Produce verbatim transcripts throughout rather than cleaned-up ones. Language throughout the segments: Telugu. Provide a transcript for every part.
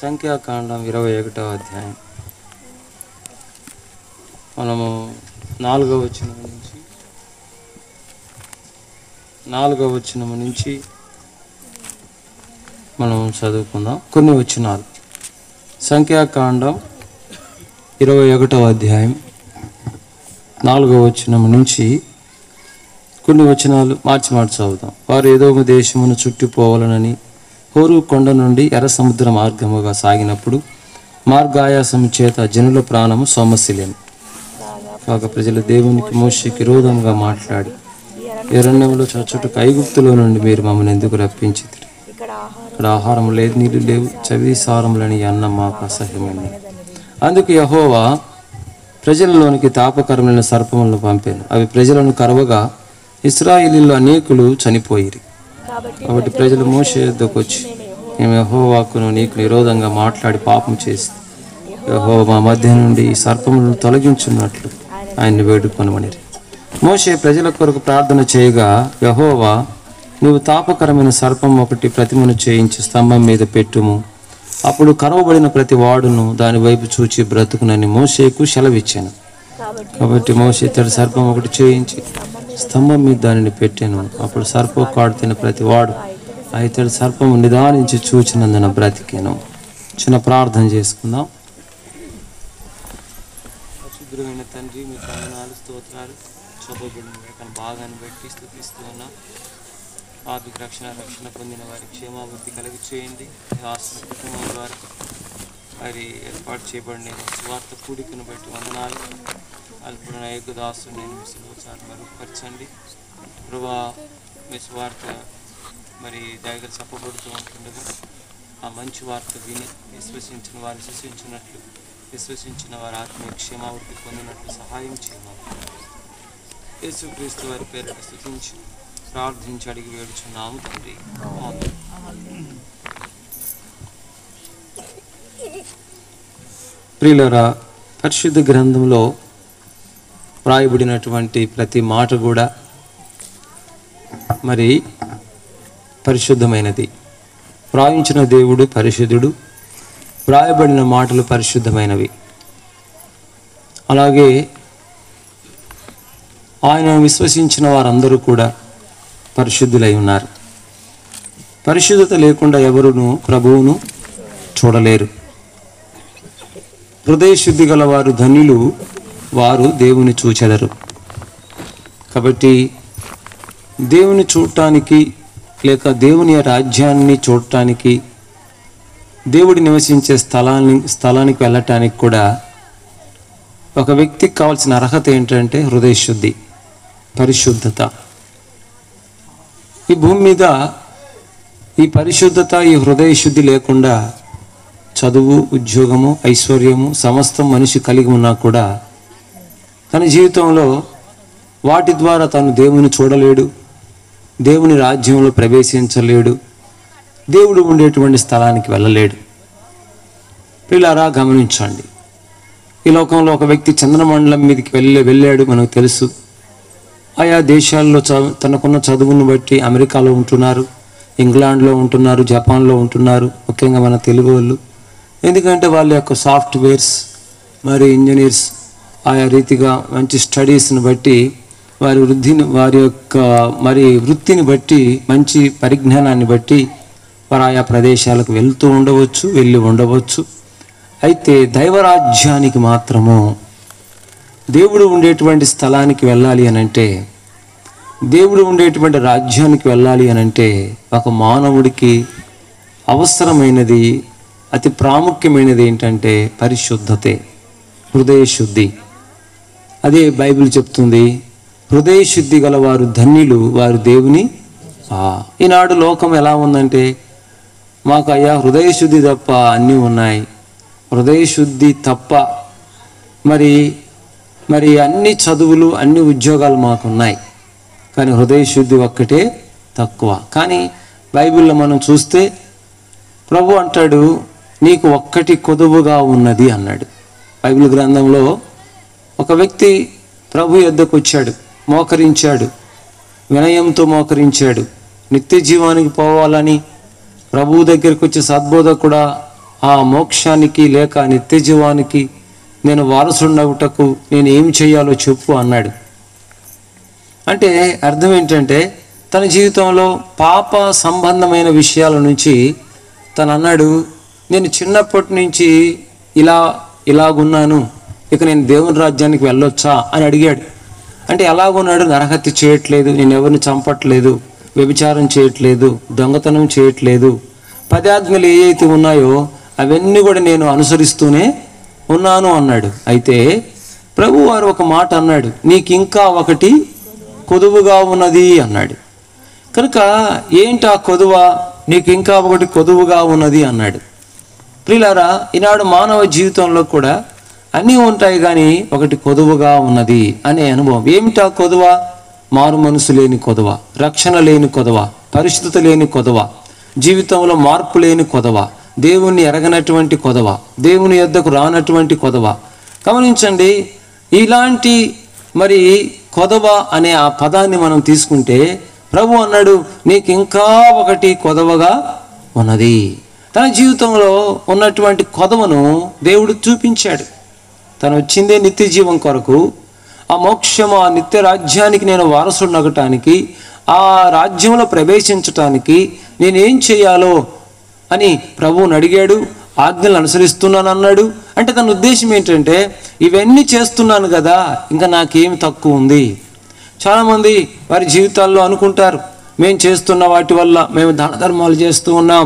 సంఖ్యాకాండం ఇరవై ఒకటవ అధ్యాయం మనము నాలుగవ వచనం నుంచి నాలుగవ వచనం నుంచి మనం చదువుకుందాం. కొన్ని వచనాలు. సంఖ్యాకాండం ఇరవై ఒకటవ అధ్యాయం నాలుగవ వచనం నుంచి కొన్ని వచనాలు మార్చి మార్చి చదువుతాం. వారు ఏదోమ దేశమును చుట్టిపోవాలనని హోరు కొండ నుండి ఎర్ర సముద్ర మార్గముగా సాగినప్పుడు మార్గాయాసము చేత జనుల ప్రాణము సొమ్మసిలేను. కాగా ప్రజలు దేవునికి మోషేకి విరోధంగా మాట్లాడి, ఎరణ్యములో చచ్చుటకు ఐగుప్తులో నుండి మీరు మమ్మల్ని ఎందుకు రప్పించితిరి? ఇక్కడ ఆహారం లేదు, నీళ్లు లేవు, చవిసారములని అన్నం మాకు అసహ్యమైనది. అందుకు యెహోవా ప్రజలలోనికి తాపకరమైన సర్పములను పంపాను. అవి ప్రజలను కరవగా ఇశ్రాయేలీయుల్లో అనేకులు చనిపోయిరి. కాబట్టి ప్రజలు మోషే యొద్దకు వచ్చి, మేము యెహోవాకును నీకు విరోధంగా మాట్లాడి పాపం చేసి యెహోవా మా మధ్య నుండి ఈ సర్పములను తొలగించున్నట్లు ఆయన్ని వేడుకొనమనిరి. మోషే ప్రజల కొరకు ప్రార్థన చేయగా, యెహోవా నువ్వు తాపకరమైన సర్పం ఒకటి ప్రతిమను చేయించి స్తంభం మీద పెట్టుము, అప్పుడు కరవబడిన ప్రతి వాడును దాని వైపు చూచి బ్రతుకునని మోషేకు సెలవిచ్చాను. కాబట్టి మోషే ఇతడి సర్పం ఒకటి చేయించి స్తంభం మీద దానిని పెట్టాను. అప్పుడు సర్పం కాడుతున్న ప్రతి వాడు ఆ ఇతడి సర్పము నిదానించి చూచినందున బ్రతికాను. చిన్న ప్రార్థన చేసుకుందాం. పరిశుద్ధుడైన తండ్రి, మీ వందనాలు, స్తోత్రాలు. చదువుబడిన లేఖన భాగాన్ని బట్టి స్తుతిస్తూ ఉన్నాం. ఆర్థిక రక్షణ రక్షణ పొందిన వారి క్షేమాభివృద్ధి కలిగి చేయండి. ఆశ్రమ కుటుంబం ద్వారా వారి ఏర్పాటు చేయబడిన స్వార్థ కూడికను బట్టి వందనాలు. అల్పుడైన యేసు దాసుని నేను మీ సులోచాన్ని మరుగుపరచండి. ప్రభా, మీ స్వార్థ మరి దగ్గర చెప్పబడుతూ ఉంటుండగా ఆ మంచి వార్త విని విశ్వసించిన వారు విశ్వసించినట్లు, విశ్వసించిన వారి ఆత్మీయ క్షేమాభివృద్ధి పొందినట్లు సహాయం చేయమని యేసుక్రీస్తు వారి పేరిట స్తుతించి ప్రార్థించి అడిగి వేడుచున్నాము తండ్రి. ప్రియులారా, పరిశుద్ధ గ్రంథంలో వ్రాయబడినటువంటి ప్రతి మాట కూడా మరి పరిశుద్ధమైనది. వ్రాయించిన దేవుడు పరిశుద్ధుడు, వ్రాయబడిన మాటలు పరిశుద్ధమైనవి. అలాగే ఆయన విశ్వసించిన వారందరూ కూడా పరిశుద్ధులై ఉన్నారు. పరిశుద్ధత లేకుండా ఎవరును ప్రభువును చూడలేరు. హృదయ శుద్ధి గల వారు ధన్యులు, వారు దేవుని చూచెదరు. కాబట్టి దేవుని చూడటానికి లేక దేవుని రాజ్యాన్ని చూడటానికి, దేవుడి నివసించే స్థలాన్ని స్థలానికి వెళ్ళటానికి కూడా ఒక వ్యక్తికి కావాల్సిన అర్హత ఏంటంటే హృదయ శుద్ధి, పరిశుద్ధత. ఈ భూమి మీద ఈ పరిశుద్ధత, ఈ హృదయ శుద్ధి లేకుండా చదువు, ఉద్యోగము, ఐశ్వర్యము సమస్తం మనిషి కలిగి ఉన్నా కూడా తన జీవితంలో వాటి ద్వారా తను దేవుని చూడలేడు, దేవుని రాజ్యంలో ప్రవేశించలేడు, దేవుడు ఉండేటువంటి స్థలానికి వెళ్ళలేడు. పిల్లారా, గమనించండి. ఈ లోకంలో ఒక వ్యక్తి చంద్రమండలం మీదకి వెళ్ళే వెళ్ళాడు మనకు తెలుసు. ఆయా దేశాల్లో చ తనకున్న చదువును బట్టి అమెరికాలో ఉంటున్నారు, ఇంగ్లాండ్లో ఉంటున్నారు, జపాన్లో ఉంటున్నారు, ముఖ్యంగా మన తెలుగు వాళ్ళు. ఎందుకంటే వాళ్ళ యొక్క సాఫ్ట్వేర్స్ మరి ఇంజనీర్స్ ఆయా రీతిగా మంచి స్టడీస్ని బట్టి వారి వృద్ధిని వారి యొక్క మరి వృత్తిని బట్టి మంచి పరిజ్ఞానాన్ని బట్టి వారు ఆయా ప్రదేశాలకు వెళ్తూ ఉండవచ్చు, వెళ్ళి ఉండవచ్చు. అయితే దైవరాజ్యానికి మాత్రము దేవుడు ఉండేటువంటి స్థలానికి వెళ్ళాలి అని అంటే, దేవుడు ఉండేటువంటి రాజ్యానికి వెళ్ళాలి అని అంటే ఒక మానవుడికి అవసరమైనది, అతి ప్రాముఖ్యమైనది ఏంటంటే పరిశుద్ధతే, హృదయ శుద్ధి. అదే బైబిల్ చెప్తుంది, హృదయ శుద్ధి గల వారు ధన్యులు, వారు దేవుని. ఈనాడు లోకం ఎలా ఉందంటే, మాకు అయ్యా హృదయ శుద్ధి తప్ప అన్నీ ఉన్నాయి, హృదయ శుద్ధి తప్ప మరి మరి అన్ని చదువులు, అన్ని ఉద్యోగాలు మాకున్నాయి, కానీ హృదయ శుద్ధి ఒక్కటే తక్కువ. కానీ బైబిల్లో మనం చూస్తే ప్రభు అంటాడు, నీకు ఒక్కటి కొదువుగా ఉన్నది అన్నాడు. బైబిల్ గ్రంథంలో ఒక వ్యక్తి ప్రభు యొద్దకు వచ్చాడు, మోకరించాడు, వినయంతో మోకరించాడు. నిత్య జీవానికి పోవాలని ప్రభువు దగ్గరికి వచ్చి సద్బోధకుడా ఆ మోక్షానికి లేక నిత్య జీవానికి నేను వారసుండవుటకు నేను ఏం చేయాలో చెప్పు అన్నాడు. అంటే అర్థం ఏంటంటే తన జీవితంలో పాప సంబంధమైన విషయాల నుంచి తను అన్నాడు, నేను చిన్నప్పటి నుంచి ఇలా ఇలాగున్నాను, ఇక నేను దేవుని రాజ్యానికి వెళ్ళొచ్చా అని అడిగాడు. అంటే ఎలాగున్నాడు? నరహత్య చేయట్లేదు, నేను ఎవరిని చంపట్లేదు, వ్యభిచారం చేయట్లేదు, దొంగతనం చేయట్లేదు, పదాజ్ఞలు ఏవైతే ఉన్నాయో అవన్నీ కూడా నేను అనుసరిస్తూనే ఉన్నాను అన్నాడు. అయితే ప్రభు వారు ఒక మాట అన్నాడు, నీకు ఇంకా ఒకటి కొదువుగా ఉన్నది అన్నాడు. కనుక ఏంటి ఆ కొదువ? నీకు ఇంకా ఒకటి కొదువుగా ఉన్నది అన్నాడు. ప్రియులారా, ఈనాడు మానవ జీవితంలో కూడా అన్నీ ఉంటాయి, కానీ ఒకటి కొదువుగా ఉన్నది అనే అనుభవం. ఏమిటా కొదువ? మారు మనసు లేని కొదువ, రక్షణ లేని కొదువ, పరిశుద్ధత లేని కొదువ, జీవితంలో మార్పు లేని కొదవ, దేవుణ్ణి ఎరగనటువంటి కొదవ, దేవుని యొద్దకు రానటువంటి కొదవ. గమనించండి, ఇలాంటి మరి కొదవ అనే ఆ పదాన్ని మనం తీసుకుంటే ప్రభు అన్నాడు, నీకు ఇంకా ఒకటి కొదవగా ఉన్నది. తన జీవితంలో ఉన్నటువంటి కొదవను దేవుడు చూపించాడు. తను వచ్చిందే నిత్య జీవం కొరకు, ఆ మోక్షము, ఆ నిత్య రాజ్యానికి నేను వారసుడనగటానికి, ఆ రాజ్యంలో ప్రవేశించటానికి నేనేం చేయాలో అని ప్రభువుని అడిగాడు. ఆజ్ఞలు అనుసరిస్తున్నాను అన్నాడు. అంటే తన ఉద్దేశం ఏంటంటే, ఇవన్నీ చేస్తున్నాను కదా, ఇంకా నాకేమి తక్కువ ఉంది. చాలామంది వారి జీవితాల్లో అనుకుంటారు, మేము చేస్తున్న వాటి వల్ల మేము దాన ధర్మాలు చేస్తూ ఉన్నాం,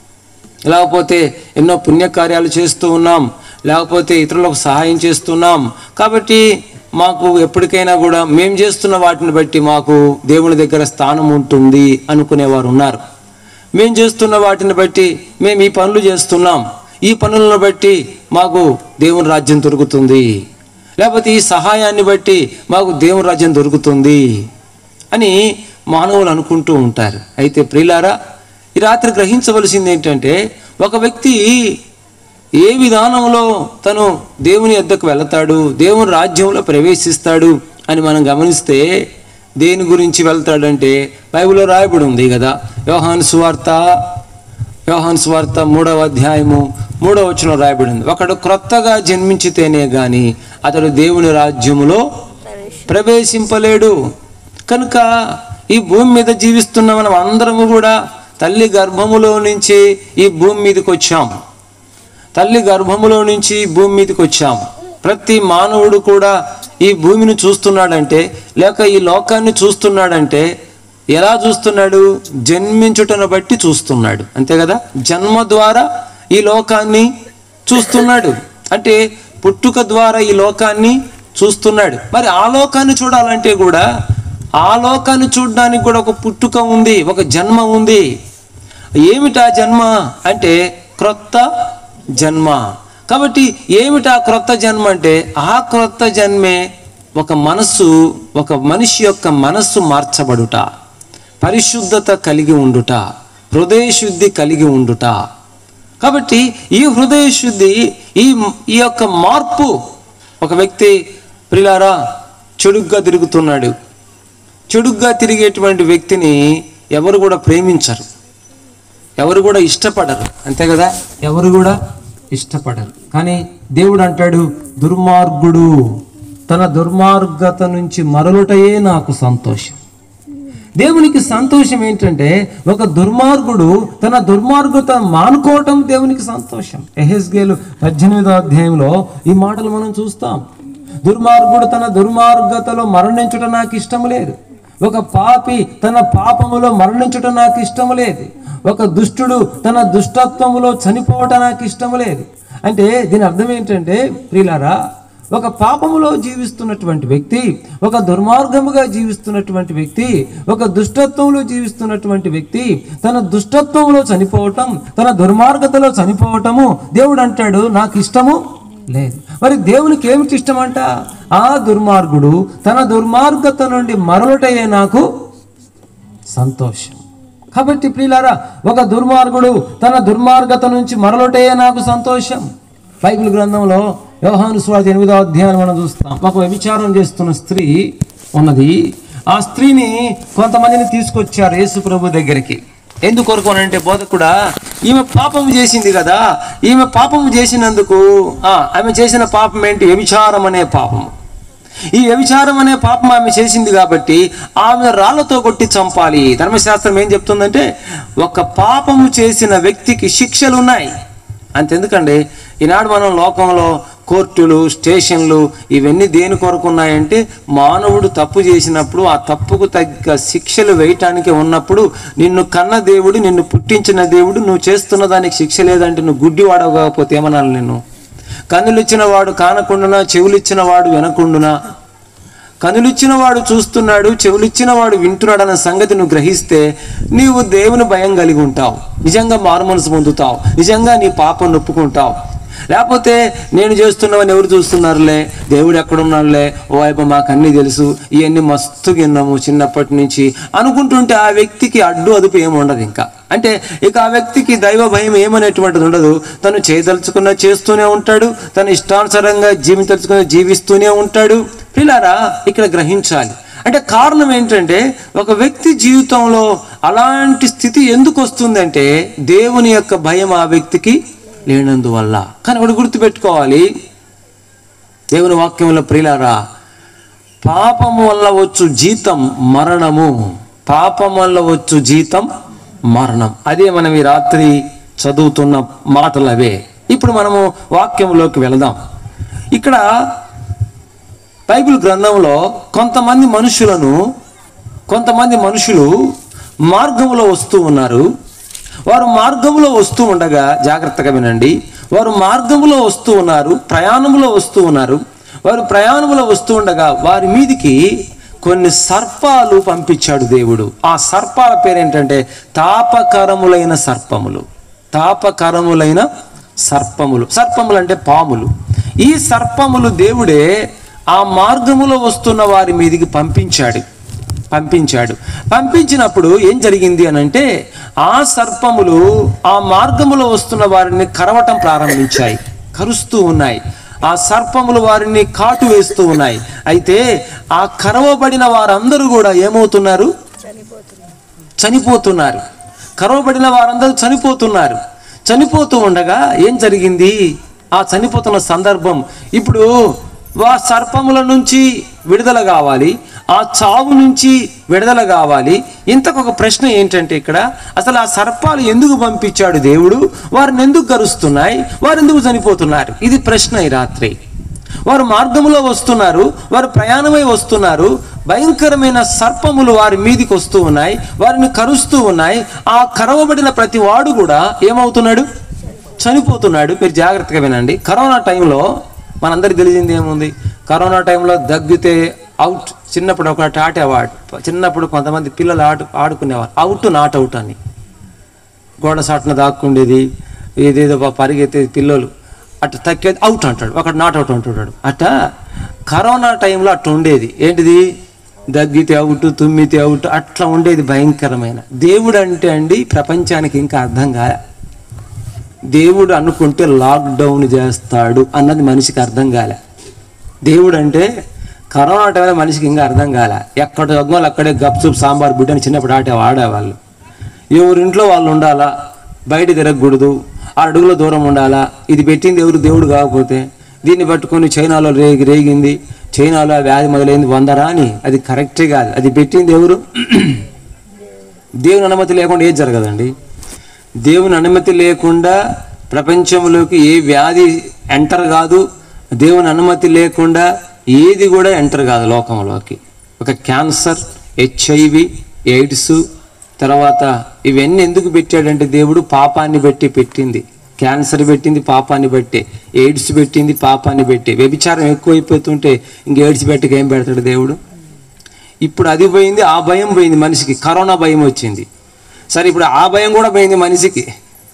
లేకపోతే ఎన్నో పుణ్యకార్యాలు చేస్తూ ఉన్నాం, లేకపోతే ఇతరులకు సహాయం చేస్తున్నాం, కాబట్టి మాకు ఎప్పటికైనా కూడా మేము చేస్తున్న వాటిని బట్టి మాకు దేవుని దగ్గర స్థానం ఉంటుంది అనుకునేవారు ఉన్నారు. మేము చేస్తున్న వాటిని బట్టి మేము ఈ పనులు చేస్తున్నాం, ఈ పనులను బట్టి మాకు దేవుని రాజ్యం దొరుకుతుంది, లేకపోతే ఈ సహాయాన్ని బట్టి మాకు దేవుని రాజ్యం దొరుకుతుంది అని మానవులు అనుకుంటూ ఉంటారు. అయితే ప్రియులారా, ఈ రాత్రి గ్రహించవలసింది ఏంటంటే, ఒక వ్యక్తి ఏ విధానంలో తను దేవుని యొద్దకు వెళతాడు, దేవుని రాజ్యంలో ప్రవేశిస్తాడు అని మనం గమనిస్తే, దేని గురించి వెళ్తాడంటే బైబిల్లో రాయబడి ఉంది కదా. యోహాను సువార్త యోహాను సువార్త మూడవ అధ్యాయము మూడవ వచనం రాయబడి ఉంది, ఒకడు క్రొత్తగా జన్మించితేనే గాని అతడు దేవుని రాజ్యములో ప్రవేశింపలేడు. కనుక ఈ భూమి మీద జీవిస్తున్న మనం అందరము కూడా తల్లి గర్భములో నుంచి ఈ భూమి మీదకి వచ్చాం. తల్లి గర్భములో నుంచి భూమి మీదకి వచ్చాం. ప్రతి మానవుడు కూడా ఈ భూమిని చూస్తున్నాడంటే, లేక ఈ లోకాన్ని చూస్తున్నాడంటే ఎలా చూస్తున్నాడు? జన్మించుటను బట్టి చూస్తున్నాడు, అంతే కదా. జన్మ ద్వారా ఈ లోకాన్ని చూస్తున్నాడు, అంటే పుట్టుక ద్వారా ఈ లోకాన్ని చూస్తున్నాడు. మరి ఆ లోకాన్ని చూడాలంటే కూడా, ఆ లోకాన్ని చూడడానికి కూడా ఒక పుట్టుక ఉంది, ఒక జన్మ ఉంది. ఏమిటా జన్మ అంటే క్రొత్త జన్మ. కాబట్టి ఏమిటా క్రొత్త జన్మ అంటే, ఆ క్రొత్త జన్మే ఒక మనస్సు, ఒక మనిషి యొక్క మనస్సు మార్చబడుట, పరిశుద్ధత కలిగి ఉండుట, హృదయ శుద్ధి కలిగి ఉండుట. కాబట్టి ఈ హృదయ శుద్ధి, ఈ ఈ యొక్క మార్పు, ఒక వ్యక్తి ప్రియులారా చెడుగ్గా తిరుగుతున్నాడు, చెడుగ్గా తిరిగేటువంటి వ్యక్తిని ఎవరు కూడా ప్రేమించరు, ఎవరు కూడా ఇష్టపడరు, అంతే కదా. ఎవరు కూడా ఇష్టపడరు. కానీ దేవుడు అంటాడు, దుర్మార్గుడు తన దుర్మార్గత నుంచి మరలుటయే నాకు సంతోషం. దేవునికి సంతోషం ఏంటంటే, ఒక దుర్మార్గుడు తన దుర్మార్గత మానుకోవటం దేవునికి సంతోషం. యెహెజ్కేలు పద్దెనిమిదో అధ్యాయంలో ఈ మాటలు మనం చూస్తాం. దుర్మార్గుడు తన దుర్మార్గతలో మరణించుట నాకు ఇష్టం లేదు, ఒక పాపి తన పాపములో మరణించుట నాకు ఇష్టం లేదు, ఒక దుష్టుడు తన దుష్టత్వములో చనిపోవటం నాకు ఇష్టం లేదు. అంటే దీని అర్థం ఏంటంటే ప్రియులారా, ఒక పాపములో జీవిస్తున్నటువంటి వ్యక్తి, ఒక దుర్మార్గముగా జీవిస్తున్నటువంటి వ్యక్తి, ఒక దుష్టత్వంలో జీవిస్తున్నటువంటి వ్యక్తి తన దుష్టత్వంలో చనిపోవటం, తన దుర్మార్గతలో చనిపోవటము దేవుడు అంటాడు నాకు ఇష్టము లేదు. మరి దేవునికి ఏమిటి ఇష్టం అంట? ఆ దుర్మార్గుడు తన దుర్మార్గత నుండి మరలుటయే నాకు సంతోషం. కాబట్టి ప్రియులారా, ఒక దుర్మార్గుడు తన దుర్మార్గత నుంచి మరలుటయే నాకు సంతోషం. బైబిల్ గ్రంథంలో యోహాను సువార్త ఎనిమిదో అధ్యాయం మనం చూస్తాం. ఒక వ్యభిచారం చేస్తున్న స్త్రీ ఉన్నది. ఆ స్త్రీని కొంతమందిని తీసుకొచ్చారు యేసు ప్రభు దగ్గరికి. ఎందుకొరకు అని అంటే బోధకుడా, ఈమె పాపము చేసింది కదా, ఈమె పాపము చేసినందుకు ఆమె చేసిన పాపం ఏంటి? వ్యభిచారం అనే పాపము. ఈ వ్యభిచారం అనే పాపం ఆమె చేసింది కాబట్టి ఆమె రాళ్లతో కొట్టి చంపాలి. ధర్మశాస్త్రం ఏం చెప్తుందంటే ఒక పాపము చేసిన వ్యక్తికి శిక్షలు ఉన్నాయి. అంతెందుకండి, ఈనాడు మనం లోకంలో కోర్టులు, స్టేషన్లు ఇవన్నీ దేని కొరకు ఉన్నాయంటే మానవుడు తప్పు చేసినప్పుడు ఆ తప్పుకు తగ్గ శిక్షలు వేయటానికి ఉన్నప్పుడు, నిన్ను కన్న దేవుడు, నిన్ను పుట్టించిన దేవుడు నువ్వు చేస్తున్న దానికి శిక్ష లేదంటే నువ్వు గుడ్డి వాడవకపోతే ఏమనాలి? నిన్ను కన్నులిచ్చిన వాడు కానకుండునా, చెవులిచ్చిన వాడు వినకుండునా? కనులిచ్చిన వాడు చూస్తున్నాడు, చెవులిచ్చిన వాడు వింటున్నాడు అన్న సంగతి నువ్వు గ్రహిస్తే నీవు దేవుని భయం కలిగి ఉంటావు, నిజంగా మారుమనసు పొందుతావు, నిజంగా నీ పాపం నొప్పుకుంటావు. లేకపోతే నేను చేస్తున్నవని ఎవరు చూస్తున్నారులే, దేవుడు ఎక్కడున్నాడులే, ఓ వైపు మాకు అన్నీ తెలుసు, ఇవన్నీ మస్తు విన్నాము చిన్నప్పటి నుంచి అనుకుంటుంటే ఆ వ్యక్తికి అడ్డు అదుపు ఏమి ఉండదు. ఇంకా అంటే ఇక ఆ వ్యక్తికి దైవ భయం ఏమనేటువంటిది ఉండదు. తను చేయదలుచుకున్న చేస్తూనే ఉంటాడు, తను ఇష్టానుసారంగా జీవించదలుచుకున్న జీవిస్తూనే ఉంటాడు. పిల్లారా, ఇక్కడ గ్రహించాలి. అంటే కారణం ఏంటంటే ఒక వ్యక్తి జీవితంలో అలాంటి స్థితి ఎందుకు వస్తుందంటే దేవుని యొక్క భయం ఆ వ్యక్తికి లేనందువల్ల. కానీ ఒకటి గుర్తుపెట్టుకోవాలి, దేవుని వాక్యంలో ప్రియులారా, పాపము వల్ల వచ్చు జీతం మరణము, పాపం వల్ల వచ్చు జీతం మరణం. అదే మనం ఈ రాత్రి చదువుతున్న మాటలు అవే. ఇప్పుడు మనము వాక్యంలోకి వెళదాం. ఇక్కడ బైబిల్ గ్రంథంలో కొంతమంది మనుషులను కొంతమంది మనుషులు మార్గంలో వస్తూ ఉన్నారు. వారు మార్గంలో వస్తూ ఉండగా, జాగ్రత్తగా వినండి, వారు మార్గంలో వస్తూ ఉన్నారు, ప్రయాణంలో వస్తూ ఉన్నారు. వారు ప్రయాణంలో వస్తూ ఉండగా వారి మీదికి కొన్ని సర్పాలు పంపించాడు దేవుడు. ఆ సర్పాల పేరేంటంటే తాపకరములైన సర్పములు. తాపకరములైన సర్పములు. సర్పములు అంటే పాములు. ఈ సర్పములు దేవుడే ఆ మార్గములో వస్తున్న వారి మీదికి పంపించాడు పంపించాడు పంపించినప్పుడు ఏం జరిగింది అని అంటే ఆ సర్పములు ఆ మార్గములో వస్తున్న వారిని కరవటం ప్రారంభించాయి, కరుస్తూ ఉన్నాయి. ఆ సర్పములు వారిని కాటు వేస్తూ ఉన్నాయి. అయితే ఆ కరవబడిన వారందరూ కూడా ఏమవుతున్నారు? చనిపోతున్నారు. కరవబడిన వారందరూ చనిపోతున్నారు. చనిపోతూ ఉండగా ఏం జరిగింది? ఆ చనిపోతున్న సందర్భం, ఇప్పుడు ఆ సర్పముల నుంచి విడుదల కావాలి, ఆ చావు నుంచి విడుదల కావాలి. ఇంతకొక ప్రశ్న ఏంటంటే ఇక్కడ అసలు ఆ సర్పాలు ఎందుకు పంపించాడు దేవుడు? వారిని ఎందుకు కరుస్తున్నాయి? వారు ఎందుకు చనిపోతున్నారు? ఇది ప్రశ్న ఈ రాత్రి. వారు మార్గంలో వస్తున్నారు, వారు ప్రయాణమై వస్తున్నారు. భయంకరమైన సర్పములు వారి మీదికి వస్తూ ఉన్నాయి, వారిని కరుస్తూ ఉన్నాయి. ఆ కరవబడిన ప్రతి వాడు కూడా ఏమవుతున్నాడు? చనిపోతున్నాడు. మీరు జాగ్రత్తగా వినండి. కరోనా టైంలో మనందరికి తెలిసింది ఏముంది? కరోనా టైంలో దగ్గితే అవుట్. చిన్నప్పుడు ఒకటి ఆటేవాడు, చిన్నప్పుడు కొంతమంది పిల్లలు ఆడు ఆడుకునేవారు అవుట్ నాట్ అవుట్ అని. గోడ సాటున దాక్కుండేది, ఏదేదో పరిగెత్తే పిల్లలు అట్లా తక్కేది అవుట్ అంటాడు, ఒకటి నాట్ అవుట్ అంటున్నాడు. అట్ట కరోనా టైంలో అట్లా ఉండేది. ఏంటిది? దగ్గితే అవుట్, తుమ్మితే అవుట్, అట్లా ఉండేది భయంకరమైన. దేవుడు అంటే అండి ప్రపంచానికి ఇంకా అర్థం కాలే. దేవుడు అనుకుంటే లాక్డౌన్ చేస్తాడు అన్నది మనిషికి అర్థం కాలే. దేవుడు అంటే కరోనా టైంలో మనిషికి ఇంకా అర్థం కాలే. ఎక్కడ తగ్గోళ్ళు అక్కడే గప్చుప్ సాంబార్ బిడ్డని చిన్నప్పుడు ఆటే ఆడేవాళ్ళు. ఎవరింట్లో వాళ్ళు ఉండాలా, బయట తిరగకూడదు, ఆ అడుగుల దూరం ఉండాలా. ఇది పెట్టింది ఎవరు? దేవుడు కాకపోతే. దీన్ని పట్టుకొని చైనాలో రేగి రేగింది, చైనాలో వ్యాధి మొదలైంది వందరా అని. అది కరెక్టే కాదు. అది పెట్టింది ఎవరు? దేవుని అనుమతి లేకుండా ఏది జరగదండి. దేవుని అనుమతి లేకుండా ప్రపంచంలోకి ఏ వ్యాధి ఎంటర్ కాదు. దేవుని అనుమతి లేకుండా ఏది కూడా ఎంటర్ కాదు లోకంలోకి. ఒక క్యాన్సర్, హెచ్ఐవి, ఎయిడ్స్, తర్వాత ఇవన్నీ ఎందుకు పెట్టాడంటే దేవుడు పాపాన్ని బట్టి పెట్టింది. క్యాన్సర్ పెట్టింది పాపాన్ని బట్టే, ఎయిడ్స్ పెట్టింది పాపాన్ని బట్టే. వ్యభిచారం ఎక్కువైపోతుంటే ఇంక ఎయిడ్స్ పెట్టక ఏం పెడతాడు దేవుడు? ఇప్పుడు అది పోయింది, ఆ భయం పోయింది మనిషికి. కరోనా భయం వచ్చింది. సరే, ఇప్పుడు ఆ భయం కూడా పోయింది మనిషికి.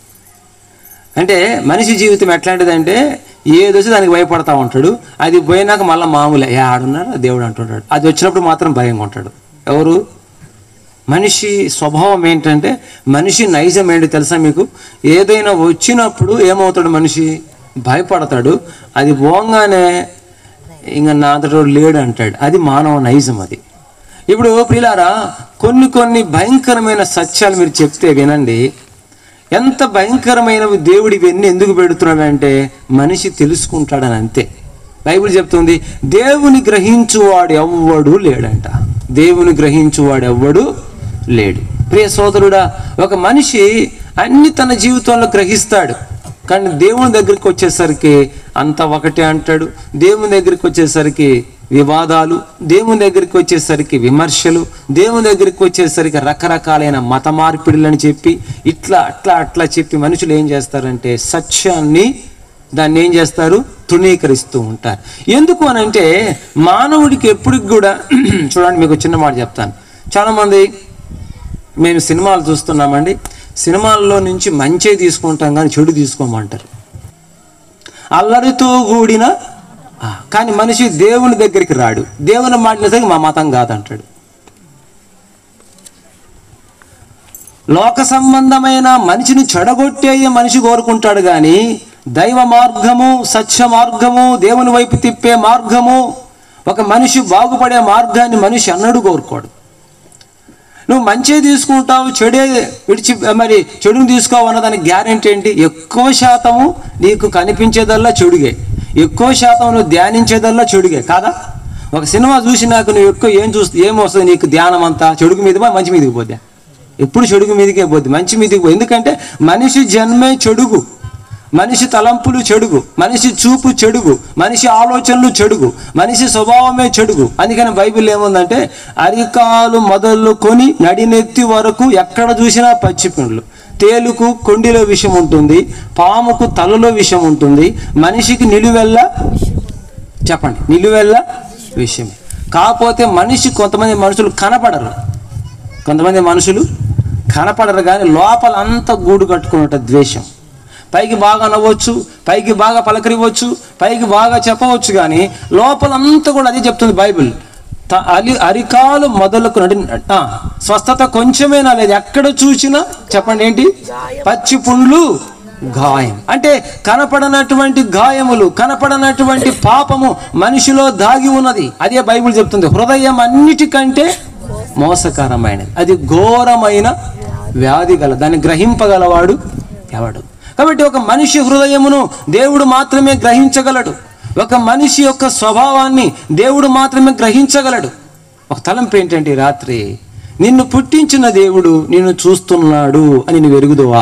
అంటే మనిషి జీవితం ఎట్లాంటిదంటే ఏది వచ్చి దానికి భయపడతా ఉంటాడు. అది పోయినాక మళ్ళీ మామూలే, ఏ ఆడున్నాడు దేవుడు అంటుంటాడు. అది వచ్చినప్పుడు మాత్రం భయంగా ఉంటాడు. ఎవరు? మనిషి స్వభావం ఏంటంటే, మనిషి నైజం ఏంటి తెలుసా మీకు? ఏదైనా వచ్చినప్పుడు ఏమవుతాడు? మనిషి భయపడతాడు. అది పోగానే ఇంకా నా అంతటోడు లేడు అంటాడు. అది మానవ నైజం. అది ఇప్పుడు ప్రియులారా, కొన్ని కొన్ని భయంకరమైన సత్యాలు మీరు చెప్తే వినండి. ఎంత భయంకరమైనవి దేవుడు ఇవన్నీ ఎందుకు పెడుతున్నాడంటే మనిషి తెలుసుకుంటాడని అంతే. బైబిల్ చెప్తుంది దేవుని గ్రహించువాడు ఎవ్వడు లేడంట. దేవుని గ్రహించువాడు ఎవ్వడు లేడు. ప్రియ సోదరుడా, ఒక మనిషి అన్ని తన జీవితంలో గ్రహిస్తాడు, కానీ దేవుని దగ్గరికి వచ్చేసరికి అంత ఒకటే అంటాడు. దేవుని దగ్గరికి వచ్చేసరికి వివాదాలు, దేవుని దగ్గరికి వచ్చేసరికి విమర్శలు, దేవుని దగ్గరికి వచ్చేసరికి రకరకాలైన మత మార్పిడులని చెప్పి ఇట్లా అట్లా అట్లా చెప్పి మనుషులు ఏం చేస్తారంటే సత్యాన్ని దాన్ని ఏం చేస్తారు, తృణీకరిస్తూ ఉంటారు. ఎందుకు అనంటే మానవుడికి ఎప్పటికి కూడా చూడండి, మీకు చిన్న మాట చెప్తాను. చాలామంది మేము సినిమాలు చూస్తున్నామండి, సినిమాల్లో నుంచి మంచి తీసుకుంటాం కానీ చెడు తీసుకోమంటారు. అల్లరితో కూడిన కానీ మనిషి దేవుని దగ్గరికి రాడు. దేవుని మాట్లాడేసరికి మా మతం కాదంటాడు. లోక సంబంధమైన మనిషిని చెడగొట్టే మనిషి కోరుకుంటాడు, కానీ దైవ మార్గము, సత్య మార్గము, దేవుని వైపు తిప్పే మార్గము, ఒక మనిషి బాగుపడే మార్గాన్ని మనిషి అన్నడు కోరుకోడు. నువ్వు మంచిగా తీసుకుంటావు, చెడే విడిచి మరి చెడుని తీసుకోవన్న దానికి గ్యారెంటీ ఏంటి? ఎక్కువ శాతము నీకు కనిపించేదల్లా చెడుగే, ఎక్కువ శాతం నువ్వు ధ్యానించేదల్లా చెడుగే కాదా? ఒక సినిమా చూసినాక నువ్వు ఎక్కువ ఏం చూస్తే ఏమొస్తుంది నీకు? ధ్యానం అంతా చెడుగు మీద మంచి మీదకి పోద్దా? ఎప్పుడు చెడుగు మీదకే పోద్ది, మంచి మీదకి పో. ఎందుకంటే మనిషి జన్మే చెడుగు, మనిషి తలంపులు చెడుగు, మనిషి చూపు చెడుగు, మనిషి ఆలోచనలు చెడుగు, మనిషి స్వభావమే చెడుగు. అందుకని బైబిల్ ఏముందంటే అరికాలు మొదలుకొని నడినెత్తి వరకు ఎక్కడ చూసినా పచ్చిపిండ్లు. తేలుకు కొండిలో విషం ఉంటుంది, పాముకు తలలో విషం ఉంటుంది, మనిషికి నిలువెల్ల చెప్పండి నిలువెల్ల విషయమే. కాకపోతే మనిషి కొంతమంది మనుషులు కనపడరు, కొంతమంది మనుషులు కనపడరు కానీ లోపల అంతా గూడు కట్టుకున్నట్ట ద్వేషం. పైకి బాగా నవ్వచ్చు, పైకి బాగా పలకరివచ్చు, పైకి బాగా చెప్పవచ్చు, కానీ లోపలంతా కూడా అదే చెప్తుంది బైబిల్. అలి అరికాలు మొదలకు నడి స్వస్థత కొంచెమేనా లేదు, ఎక్కడ చూసినా చెప్పండి ఏంటి? పచ్చి పుండ్లు, గాయం. అంటే కనపడనటువంటి గాయములు, కనపడనటువంటి పాపము మనిషిలో దాగి ఉన్నది. అదే బైబిల్ చెప్తుంది. హృదయం అన్నిటికంటే మోసకరమైనది, అది ఘోరమైన వ్యాధి గల, దాన్ని గ్రహింపగలవాడు ఎవడు? కాబట్టి ఒక మనిషి హృదయమును దేవుడు మాత్రమే గ్రహించగలడు. ఒక మనిషి యొక్క స్వభావాన్ని దేవుడు మాత్రమే గ్రహించగలడు. ఒక తలంపు ఏంటంటే రాత్రి నిన్ను పుట్టించిన దేవుడు నిన్ను చూస్తున్నాడు అని నువ్వు ఎరుగుదువా?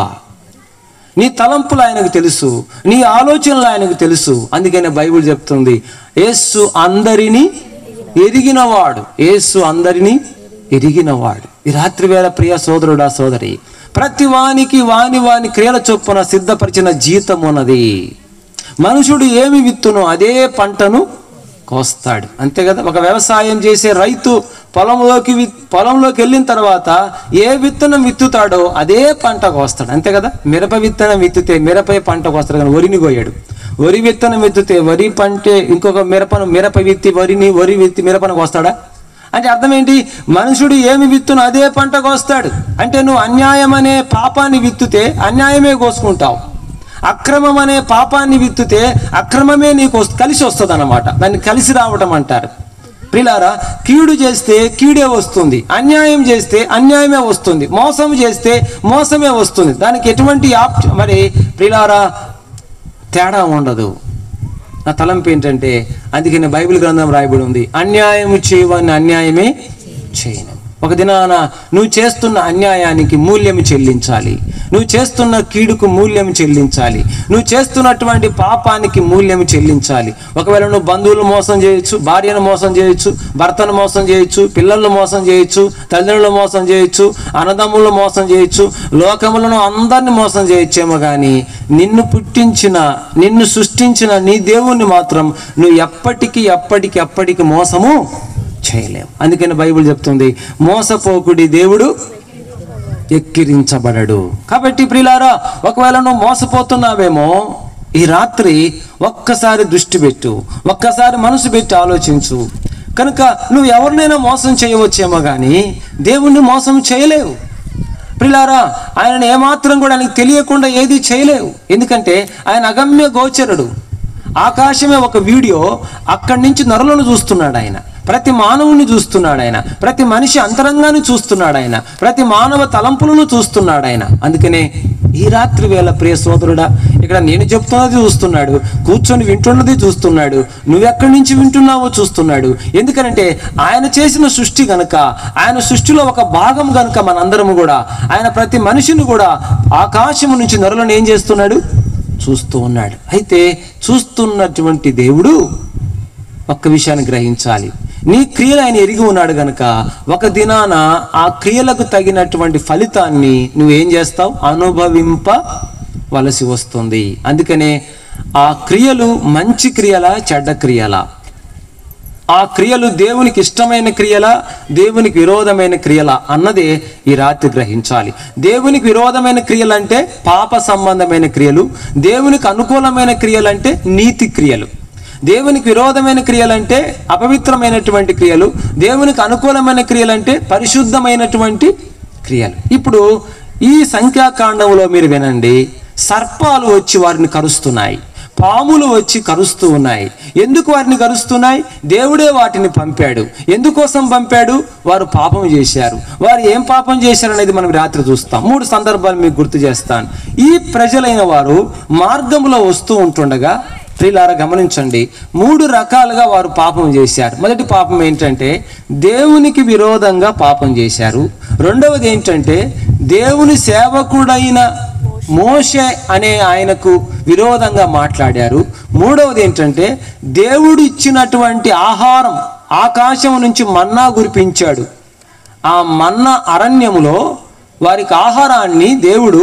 నీ తలంపులు ఆయనకు తెలుసు, నీ ఆలోచనలు ఆయనకు తెలుసు. అందుకనే బైబిల్ చెప్తుంది యేసు అందరినీ ఎరిగినవాడు, యేసు అందరినీ ఎరిగినవాడు. ఈ రాత్రి వేళ ప్రియ సోదరుడా సోదరి, ప్రతి వానికి వాని వాని క్రియల చొప్పున సిద్ధపరిచిన జీతం ఉన్నది. మనుషుడు ఏమి విత్తునో అదే పంటను కోస్తాడు, అంతే కదా? ఒక వ్యవసాయం చేసే రైతు పొలంలోకి పొలంలోకి వెళ్ళిన తర్వాత ఏ విత్తనం విత్తుతాడో అదే పంట కోస్తాడు, అంతే కదా? మిరప విత్తనం విత్తితే మిరప పంట కోస్తాడు, కానీ వరిని కోయాడు. వరి విత్తనం విత్తితే వరి పంటే ఇంకొక మిరపను మిరప విత్తి వరిని వరి విత్తి మిరపను కోస్తాడా? అంటే అర్థం ఏంటి? మనుషుడు ఏమి విత్తునో అదే పంట కోస్తాడు. అంటే నువ్వు అన్యాయం అనే పాపాన్ని విత్తుతే అన్యాయమే కోసుకుంటావు, అక్రమం అనే పాపాన్ని విత్తుతే అక్రమమే నీకు కలిసి వస్తుంది అన్నమాట. దాన్ని కలిసి రావటం అంటారు. ప్రియులారా, కీడు చేస్తే కీడే వస్తుంది, అన్యాయం చేస్తే అన్యాయమే వస్తుంది, మోసం చేస్తే మోసమే వస్తుంది. దానికి ఎటువంటి ఆప్ మరి ప్రియులారా తేడా ఉండదు. నా తలంపు ఏంటంటే అందుకని బైబిల్ గ్రంథం రాయబడి ఉంది, అన్యాయం చేయవని అన్యాయమే చేయను. ఒక దినాన నువ్వు చేస్తున్న అన్యాయానికి మూల్యం చెల్లించాలి, నువ్వు చేస్తున్న కీడుకు మూల్యం చెల్లించాలి, నువ్వు చేస్తున్నటువంటి పాపానికి మూల్యం చెల్లించాలి. ఒకవేళ నువ్వు బంధువులు మోసం చేయొచ్చు, భార్యను మోసం చేయొచ్చు, భర్తను మోసం చేయొచ్చు, పిల్లలను మోసం చేయొచ్చు, తల్లిదండ్రులను మోసం చేయొచ్చు, అన్నదమ్ములను మోసం చేయొచ్చు, లోకములను అందరిని మోసం చేయొచ్చేమో, కానీ నిన్ను పుట్టించిన నిన్ను సృష్టించిన నీ దేవుణ్ణి మాత్రం నువ్వు ఎప్పటికీ ఎప్పటికి ఎప్పటికి మోసము చేయలేవు. అందుకని బైబిల్ చెప్తుంది మోసపోకుడి దేవుడు ఎక్కిరించబడడు. కాబట్టి ప్రియులారా, ఒకవేళ నువ్వు మోసపోతున్నావేమో ఈ రాత్రి ఒక్కసారి దృష్టి పెట్టు, ఒక్కసారి మనసు పెట్టి ఆలోచించు. కనుక నువ్వు ఎవరినైనా మోసం చేయవచ్చేమో కానీ దేవుణ్ణి మోసం చేయలేవు. ప్రియులారా, ఆయనను ఏమాత్రం కూడా ఆయనకు తెలియకుండా ఏది చేయలేవు. ఎందుకంటే ఆయన అగమ్య గోచరుడు. ఆకాశమే ఒక వీడియో, అక్కడి నుంచి నరులను చూస్తున్నాడు ఆయన. ప్రతి మానవుని చూస్తున్నాడు ఆయన, ప్రతి మనిషి అంతరంగాన్ని చూస్తున్నాడు ఆయన, ప్రతి మానవ తలంపులను చూస్తున్నాడు ఆయన. అందుకనే ఈ రాత్రి వేళ ప్రియ సోదరుడా, ఇక్కడ నేను చెప్తున్నది చూస్తున్నాడు, కూర్చొని వింటున్నది చూస్తున్నాడు, నువ్వెక్కడి నుంచి వింటున్నావో చూస్తున్నాడు. ఎందుకనంటే ఆయన చేసిన సృష్టి గనుక, ఆయన సృష్టిలో ఒక భాగం గనుక మనందరము కూడా, ఆయన ప్రతి మనిషిని కూడా ఆకాశము నుంచి నరులను ఏం చేస్తున్నాడు? చూస్తూ ఉన్నాడు. అయితే చూస్తున్నటువంటి దేవుడు ఒక్క విషయాన్ని గ్రహించాలి. నీ క్రియలు ఆయన ఎరిగి ఉన్నాడు గనక ఒక దినాన ఆ క్రియలకు తగినటువంటి ఫలితాన్ని నువ్వేం చేస్తావు? అనుభవింపవలసి వస్తుంది. అందుకనే ఆ క్రియలు మంచి క్రియలా చెడ్డ క్రియలా, ఆ క్రియలు దేవునికి ఇష్టమైన క్రియలా దేవునికి విరోధమైన క్రియలా అన్నదే ఈ రాత్రి గ్రహించాలి. దేవునికి విరోధమైన క్రియలంటే పాప సంబంధమైన క్రియలు, దేవునికి అనుకూలమైన క్రియలంటే నీతి క్రియలు. దేవునికి విరోధమైన క్రియలంటే అపవిత్రమైనటువంటి క్రియలు, దేవునికి అనుకూలమైన క్రియలంటే పరిశుద్ధమైనటువంటి క్రియలు. ఇప్పుడు ఈ సంఖ్యాకాండంలో మీరు వినండి, సర్పాలు వచ్చి వారిని కరుస్తున్నాయి, పాములు వచ్చి కరుస్తూ ఉన్నాయి. ఎందుకు వారిని కరుస్తున్నాయి? దేవుడే వాటిని పంపాడు. ఎందుకోసం పంపాడు? వారు పాపం చేశారు. వారు ఏం పాపం చేశారు అనేది మనం రాత్రి చూస్తాం. మూడు సందర్భాలు మీకు గుర్తు చేస్తాను. ఈ ప్రజలైన వారు మార్గంలో వస్తూ ఉంటుండగా, ప్రియులారా గమనించండి, మూడు రకాలుగా వారు పాపం చేశారు. మొదటి పాపం ఏంటంటే దేవునికి విరోధంగా పాపం చేశారు. రెండవది ఏంటంటే దేవుని సేవకుడైన మోషే అనే ఆయనకు విరోధంగా మాట్లాడారు. మూడవది ఏంటంటే దేవుడు ఇచ్చినటువంటి ఆహారం, ఆకాశం నుంచి మన్నా కురిపించాడు. ఆ మన్నా అరణ్యములో వారికి ఆహారాన్ని దేవుడు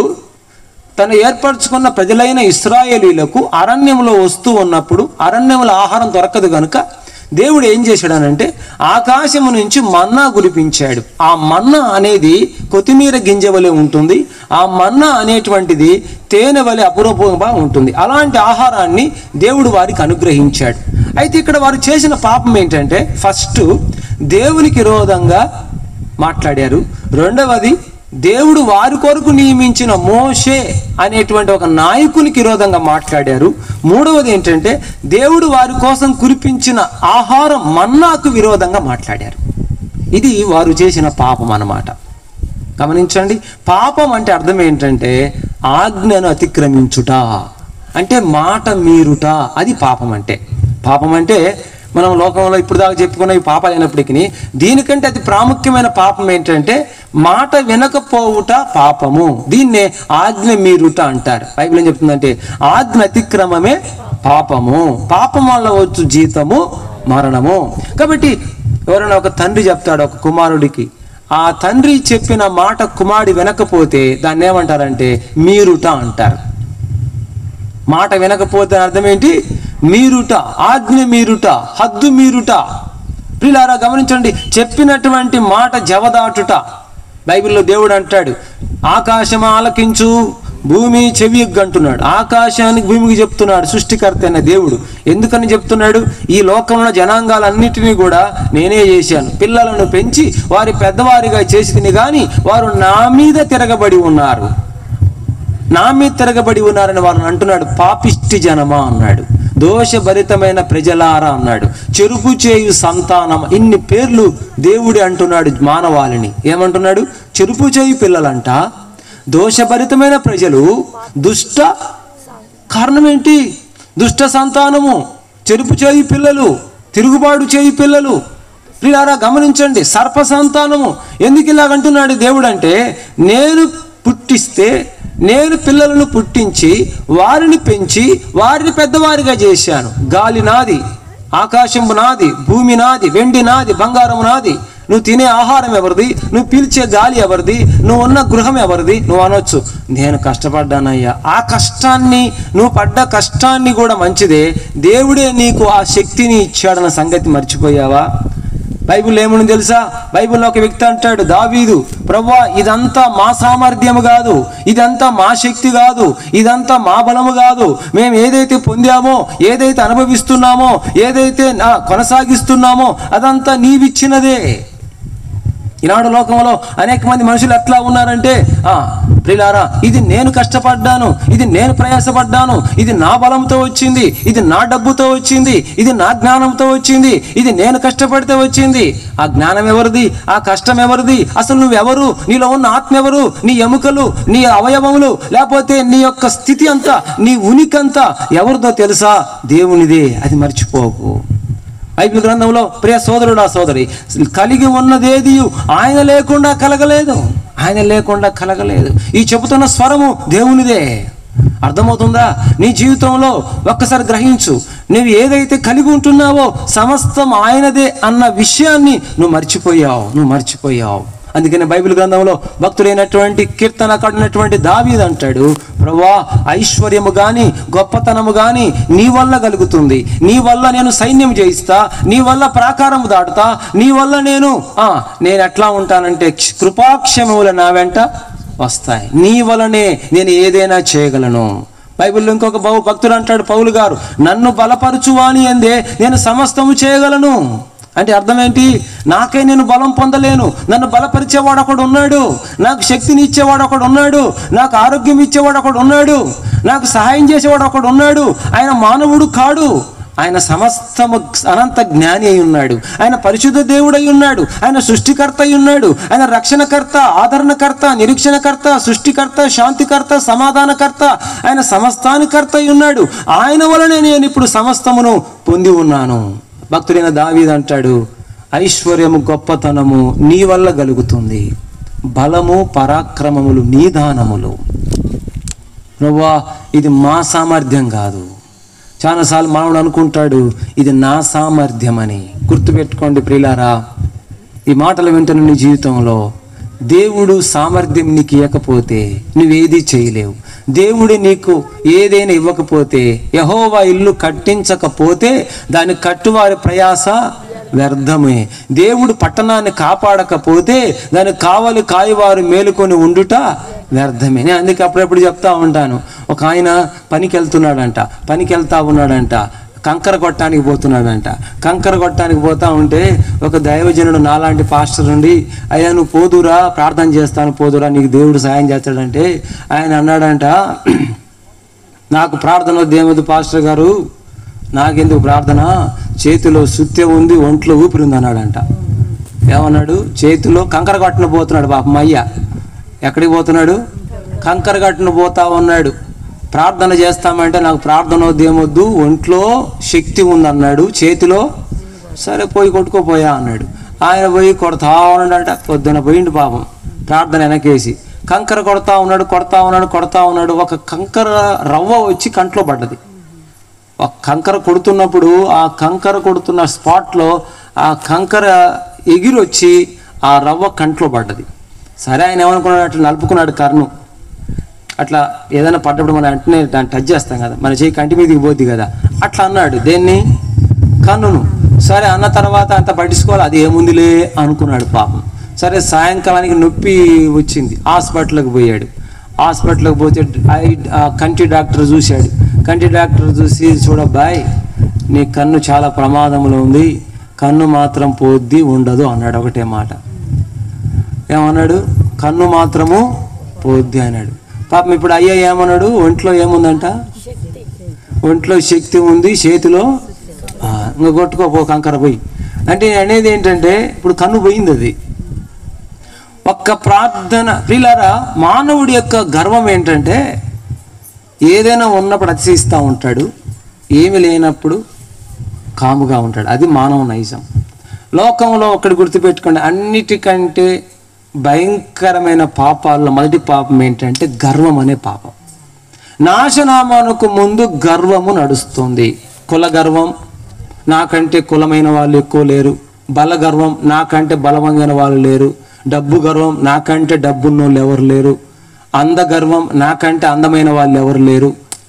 తను ఏర్పరచుకున్న ప్రజలైన ఇశ్రాయేలీలకు అరణ్యంలో వస్తూ ఉన్నప్పుడు అరణ్యంలో ఆహారం దొరకదు కనుక దేవుడు ఏం చేశాడనంటే ఆకాశము నుంచి మన్నా కురిపించాడు. ఆ మన్నా అనేది కొత్తిమీర గింజ వలె ఉంటుంది. ఆ మన్నా అనేటువంటిది తేనె వలె అపురూపంగా ఉంటుంది. అలాంటి ఆహారాన్ని దేవుడు వారికి అనుగ్రహించాడు. అయితే ఇక్కడ వారు చేసిన పాపం ఏంటంటే, ఫస్ట్ దేవునికి విరోధంగా మాట్లాడారు. రెండవది దేవుడు వారి కొరకు నియమించిన మోషే అనేటువంటి ఒక నాయకునికి విరోధంగా మాట్లాడారు. మూడవది ఏంటంటే దేవుడు వారి కోసం కురిపించిన ఆహారం మన్నాకు విరోధంగా మాట్లాడారు. ఇది వారు చేసిన పాపం అన్నమాట. గమనించండి, పాపం అంటే అర్థం ఏంటంటే ఆజ్ఞను అతిక్రమించుట, అంటే మాట మీరుట. అది పాపం అంటే. పాపం అంటే మనం లోకంలో ఇప్పుడు దాకా చెప్పుకున్న ఈ పాపాలు అయినప్పటికీ దీనికంటే అతి ప్రాముఖ్యమైన పాపం ఏంటంటే మాట వినకపోవుట పాపము. దీన్నే ఆజ్ఞ మీరుట అంటారు. బైబిల్ ఏం చెప్తుందంటే ఆజ్ఞ అతిక్రమమే పాపము, పాపం వల్ల వచ్చు జీతము మరణము. కాబట్టి ఎవరైనా ఒక తండ్రి చెప్తాడు ఒక కుమారుడికి, ఆ తండ్రి చెప్పిన మాట కుమారుడు వినకపోతే దాన్ని ఏమంటారంటే మీరుట అంటారు. మాట వినకపోతే అర్థం ఏంటి? మీరుట, ఆజ్ఞ మీరుట, హద్దు మీరుట. ప్రియులారా గమనించండి, చెప్పినటువంటి మాట జవదాటుట. బైబిల్లో దేవుడు అంటాడు, ఆకాశం ఆలకించు, భూమి చెవి అంటున్నాడు. ఆకాశానికి భూమికి చెప్తున్నాడు సృష్టికర్త అయిన దేవుడు. ఎందుకని చెప్తున్నాడు? ఈ లోకంలో జనాంగాలన్నిటినీ కూడా నేనే చేశాను. పిల్లలను పెంచి వారి పెద్దవారిగా చేసింది కానీ వారు నా మీద తిరగబడి ఉన్నారు, నా మీద తిరగబడి ఉన్నారని వారిని అంటున్నాడు. పాపిష్టి జనమా అన్నాడు, దోషభరితమైన ప్రజలారా అన్నాడు, చెరుపు చేయు సంతానం. ఇన్ని పేర్లు దేవుడి అంటున్నాడు మానవాళిని. ఏమంటున్నాడు? చెరుపు చేయు పిల్లలంట, దోషభరితమైన ప్రజలు, దుష్ట కారణం ఏంటి? దుష్ట సంతానము, చెరుపు చేయు పిల్లలు, తిరుగుబాటు చేయు పిల్లలు. ప్రియారా గమనించండి, సర్ప సంతానము. ఎందుకు ఇలాగంటున్నాడు దేవుడు అంటే, నేను పుట్టిస్తే, నేను పిల్లలను పుట్టించి వారిని పెంచి వారిని పెద్దవారిగా చేశాను. గాలి నాది, ఆకాశం నాది, భూమి నాది, వెండి నాది, బంగారం నాది. నువ్వు తినే ఆహారం ఎవరిది? నువ్వు పీల్చే గాలి ఎవరిది? నువ్వు ఉన్న గృహం ఎవరిది? నువ్వు అనొచ్చు, నేను కష్టపడ్డానయ్యా. ఆ కష్టాన్ని, నువ్వు పడ్డ కష్టాన్ని కూడా మంచిదే, దేవుడే నీకు ఆ శక్తిని ఇచ్చాడన్న సంగతి మర్చిపోయావా? బైబిల్ ఏమని తెలుసా? బైబిల్లో ఒక వ్యక్తి అంటాడు, దావీదు, ప్రభువా ఇదంతా మా సామర్థ్యము కాదు, ఇదంతా మా శక్తి కాదు, ఇదంతా మా బలము కాదు, మేము ఏదైతే పొందామో, ఏదైతే అనుభవిస్తున్నామో, ఏదైతే కొనసాగిస్తున్నామో అదంతా నీవిచ్చినదే. ఈనాడు లోకంలో అనేక మంది మనుషులు ఎట్లా ఉన్నారంటే, ప్రియులారా, ఇది నేను కష్టపడ్డాను, ఇది నేను ప్రయాసపడ్డాను, ఇది నా బలంతో వచ్చింది, ఇది నా డబ్బుతో వచ్చింది, ఇది నా జ్ఞానంతో వచ్చింది, ఇది నేను కష్టపడితే వచ్చింది. ఆ జ్ఞానం ఎవరిది? ఆ కష్టం ఎవరిది? అసలు నువ్వెవరు? నీలో ఉన్న ఆత్మ ఎవరు? నీ ఎముకలు, నీ అవయవములు, లేకపోతే నీ యొక్క స్థితి అంతా, నీ ఉనికి అంతా ఎవరిదో తెలుసా? దేవునిదే. అది మర్చిపోకు. బైబిల్ గ్రంథంలో ప్రియ సోదరుడా సోదరి, కలిగి ఉన్నదేది ఆయన లేకుండా కలగలేదు, ఆయన లేకుండా కలగలేదు. ఈ చెబుతున్న స్వరము దేవునిదే. అర్థమవుతుందా? నీ జీవితంలో ఒక్కసారి గ్రహించు. నువ్వు ఏదైతే కలిగి ఉంటున్నావో సమస్తం ఆయనదే అన్న విషయాన్ని నువ్వు మర్చిపోయావు, నువ్వు మర్చిపోయావు. అందుకని బైబిల్ గ్రంథంలో భక్తుడైనటువంటి కీర్తనకారుడైనటువంటి దావీదు అంటాడు, ప్రభువా, ఐశ్వర్యము కానీ గొప్పతనము కానీ నీ వల్ల కలుగుతుంది. నీ వల్ల నేను సైన్యం జయిస్తా, నీ వల్ల ప్రాకారము దాటుతా, నీ వల్ల నేను ఆ నేను ఎట్లా ఉంటానంటే కృపాక్షేమముల నా వెంట వస్తాయి. నీ వలనే నేను ఏదైనా చేయగలను. బైబిల్లో ఇంకొక బహు భక్తుడు అంటాడు, పౌలు గారు, నన్ను బలపరచువాని అందే నేను సమస్తము చేయగలను. అంటే అర్థం ఏంటి? నాకే నేను బలం పొందలేను, నన్ను బలపరిచేవాడు ఒకడు ఉన్నాడు, నాకు శక్తిని ఇచ్చేవాడు ఒకడు ఉన్నాడు, నాకు ఆరోగ్యం ఇచ్చేవాడు ఒకడు ఉన్నాడు, నాకు సహాయం చేసేవాడు ఒకడు ఉన్నాడు. ఆయన మానవుడు కాడు, ఆయన సమస్తము అనంత జ్ఞాని అయి ఉన్నాడు, ఆయన పరిశుద్ధ దేవుడు అయి ఉన్నాడు, ఆయన సృష్టికర్త అయి ఉన్నాడు, ఆయన రక్షణకర్త, ఆదరణకర్త, నిరీక్షణకర్త, సృష్టికర్త, శాంతికర్త, సమాధానకర్త, ఆయన సమస్తానికర్త అయి ఉన్నాడు. ఆయన వలనే నేను ఇప్పుడు సమస్తమును పొంది ఉన్నాను. భక్తుడైన దావీదు అంటాడు, ఐశ్వర్యము గొప్పతనము నీ వల్ల కలుగుతుంది, బలము పరాక్రమములు నీ దానములు. ప్రభువా, ఇది మా సామర్థ్యం కాదు. చాలాసార్లు మానవుడు అనుకుంటాడు ఇది నా సామర్థ్యం అని. గుర్తుపెట్టుకోండి ప్రియులారా, ఈ మాటలు వింటున్న నీ జీవితంలో దేవుడు సామర్థ్యం నీకు ఇవ్వకపోతే నువ్వేది చేయలేవు. దేవుడు నీకు ఏదైనా ఇవ్వకపోతే, యెహోవా ఇల్లు కట్టించకపోతే దాని కట్టువారి ప్రయాస వ్యర్థమే. దేవుడు పట్టణాన్ని కాపాడకపోతే దానికి కావాలి కాయవారు మేలుకొని ఉండుట వ్యర్థమే. నేను అందుకే అప్పుడప్పుడు చెప్తా ఉంటాను, ఒక ఆయన పనికి వెళ్తున్నాడంట, పనికి వెళ్తా ఉన్నాడంట, కంకర కొట్టడానికి పోతున్నాడంట. కంకర కొట్టడానికి పోతా ఉంటే ఒక దైవజనుడు నాలాంటి పాస్టర్ ఉండి, అయ్యా నువ్వు పోదురా, ప్రార్థన చేస్తాను పోదురా, నీకు దేవుడు సాయం చేస్తాడంటే ఆయన అన్నాడంట, నాకు ప్రార్థన వద్దు, ఏమొద్దు పాస్టర్ గారు, నాకెందుకు ప్రార్థన, చేతిలో సుత్య ఉంది, ఒంట్లో ఊపిరి ఉంది అన్నాడంట. ఏమన్నాడు? చేతిలో కంకర కట్టున పోతున్నాడు పాపం అయ్య. ఎక్కడికి పోతున్నాడు? కంకర కట్టున పోతా ఉన్నాడు. ప్రార్థన చేస్తామంటే నాకు ప్రార్థన వద్దు, ఏమొద్దు, ఒంట్లో శక్తి ఉందన్నాడు, చేతిలో. సరే పోయి కొట్టుకోపోయా అన్నాడు. ఆయన పోయి కొడతా ఉన్నాడంట. పొద్దున పోయిండు పాపం, ప్రార్థన వెనకేసి కంకర కొడతా ఉన్నాడు, కొడతా ఉన్నాడు, కొడతా ఉన్నాడు. ఒక కంకర రవ్వ వచ్చి కంట్లో పడ్డది. ఒక కంకర కొడుతున్నప్పుడు ఆ కంకర కొడుతున్న స్పాట్లో ఆ కంకర ఎగిరి వచ్చి ఆ రవ్వ కంట్లో పడ్డది. సరే ఆయన ఏమనుకున్నాడు, అట్లా నలుపుకున్నాడు కర్ను. అట్లా ఏదైనా పడ్డప్పుడు మనం వెంటనే దాన్ని టచ్ చేస్తాం కదా, మన చేయి కంటి మీదకి పోద్ది కదా, అట్లా అన్నాడు దేన్ని, కన్నును. సరే అన్న తర్వాత అంత పట్టించుకోవాలి, అది ఏముందిలే అనుకున్నాడు పాపం. సరే సాయంకాలానికి నొప్పి వచ్చింది, హాస్పిటల్కి పోయాడు. హాస్పిటల్కి పోతే కంటి డాక్టర్ చూశాడు. కంటి డాక్టర్ చూసి, చూడబ్బాయ్ నీ కన్ను చాలా ప్రమాదంలో ఉంది, కన్ను మాత్రం పోద్ది ఉండదు అన్నాడు. ఒకటే మాట. ఏమన్నాడు? కన్ను మాత్రము పోద్ది అన్నాడు. పాపం ఇప్పుడు అయ్యా ఏమన్నాడు? ఒంట్లో ఏముందంట? ఒంట్లో శక్తి ఉంది, చేతిలో ఇంకా కొట్టుకోపో కంకర పోయి అంటే. నేను అనేది ఏంటంటే ఇప్పుడు కన్ను పోయింది. అది ఒక్క ప్రార్థన. ప్రియులారా, మానవుడి యొక్క గర్వం ఏంటంటే ఏదైనా ఉన్నప్పుడు అతిశయిస్తూ ఉంటాడు, ఏమి లేనప్పుడు కాముగా ఉంటాడు. అది మానవ నైజం. లోకంలో ఒకటి గుర్తుపెట్టుకోండి, అన్నిటికంటే భయంకరమైన పాపాల్లో మొదటి పాపం ఏంటంటే గర్వం అనే పాపం. నాశనామానుకు ముందు గర్వము నడుస్తుంది. కుల గర్వం, నాకంటే కులమైన వాళ్ళు ఎక్కువ లేరు. బల గర్వం, నాకంటే బలవంతమైన వాళ్ళు లేరు. డబ్బు గర్వం, నాకంటే డబ్బున్న వాళ్ళు ఎవరు లేరు. అంద గర్వం, నాకంటే అందమైన వాళ్ళు ఎవరు లేరు.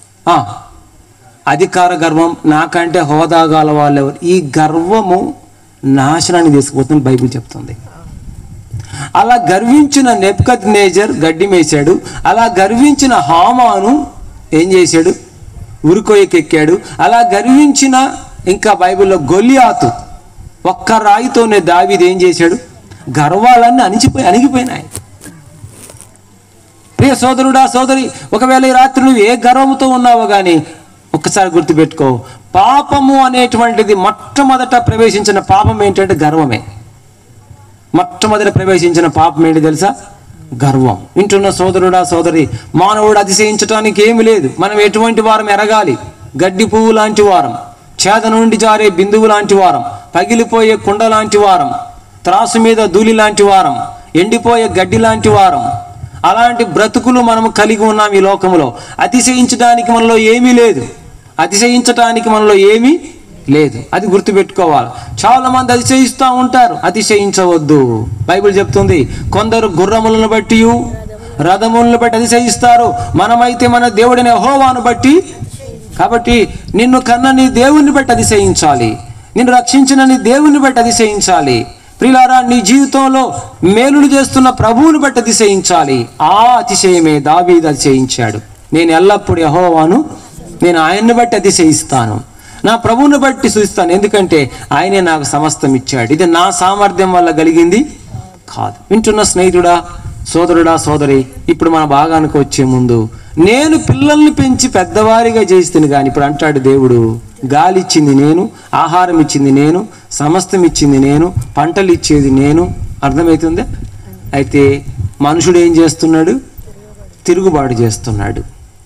అధికార గర్వం, నాకంటే హోదా గల వాళ్ళు ఎవరు. ఈ గర్వము నాశనాన్ని తీసుకుపోతుంది బైబిల్ చెప్తుంది. అలా గర్వించిన నెబుకద్నెజర్ గడ్డి మేసాడు. అలా గర్వించిన హామాను ఏం చేశాడు? ఉరికొయ్యకెక్కాడు. అలా గర్వించిన ఇంకా బైబిల్లో గొలియాతు ఒక్క రాయితోనే దావీదు ఏం చేశాడు? గర్వాలన్నీ అణిచిపోయి అణిగిపోయినాయి. ప్రియ సోదరుడా సోదరి, ఒకవేళ ఈ రాత్రి నువ్వు ఏ గర్వంతో ఉన్నావో కానీ ఒక్కసారి గుర్తుపెట్టుకో, పాపము అనేటువంటిది మొట్టమొదట ప్రవేశించిన పాపం ఏంటంటే గర్వమే. మొట్టమొదట ప్రవేశించిన పాపం ఏంటి తెలుసా? గర్వం. వింటున్న సోదరుడా సోదరి, మానవుడు అతిశయించడానికి ఏమి లేదు. మనం ఎటువంటి వారం ఎరగాలి? గడ్డి పువ్వు లాంటి వారం, చేద నుండి జారే బిందువు లాంటి వారం, పగిలిపోయే కుండ లాంటి వారం, త్రాసు మీద ధూళి లాంటి వారం, ఎండిపోయే గడ్డి లాంటి వారం. అలాంటి బ్రతుకులు మనము కలిగి ఉన్నాం ఈ లోకంలో. అతిశయించడానికి మనలో ఏమీ లేదు, అతిశయించడానికి మనలో ఏమీ లేదు. అది గుర్తుపెట్టుకోవాలి. చాలా మంది అతిశయిస్తూ ఉంటారు. అతిశయించవద్దు. బైబిల్ చెప్తుంది, కొందరు గుర్రములను బట్టి రథములను బట్టి అతిశయిస్తారు, మనమైతే మన దేవుడిని యెహోవాను బట్టి. కాబట్టి నిన్ను కన్న నీ దేవుని బట్టి అతిశయించాలి, నిన్ను రక్షించిన నీ దేవుని బట్టి అతిశయించాలి. ప్రియులారా, నీ జీవితంలో మేలులు చేస్తున్న ప్రభువుని బట్టి అతిశయించాలి. ఆ అతిశయమే దావీదు అతిశయించాడు. నేను ఎల్లప్పుడూ యెహోవాను, నేను ఆయన్ని బట్టి అతిశయిస్తాను, నా ప్రభువుని బట్టి చూస్తాను, ఎందుకంటే ఆయనే నాకు సమస్తం ఇచ్చాడు. ఇది నా సామర్థ్యం వల్ల కలిగింది కాదు. వింటున్న స్నేహితుడా సోదరుడా సోదరి, ఇప్పుడు మన భాగానికి వచ్చే ముందు, నేను పిల్లల్ని పెంచి పెద్దవారిగా చేస్తాను కానీ ఇప్పుడు అంటాడు దేవుడు, గాలి ఇచ్చింది నేను, ఆహారం ఇచ్చింది నేను, సమస్తం ఇచ్చింది నేను, పంటలు ఇచ్చేది నేను. అర్థమవుతుందా? అయితే మనుషుడు ఏం చేస్తున్నాడు? తిరుగుబాటు చేస్తున్నాడు.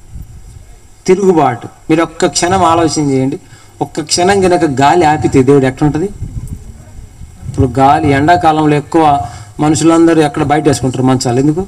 తిరుగుబాటు. మీరు ఒక్క క్షణం ఆలోచన చేయండి. ఒక్క క్షణం కనుక గాలి ఆపితే దేవుడు ఎట్లుంటుంది? ఇప్పుడు గాలి ఎండాకాలంలో ఎక్కువ మనుషులందరూ ఎక్కడ బయట వేసుకుంటారు మంచాలు, ఎందుకు?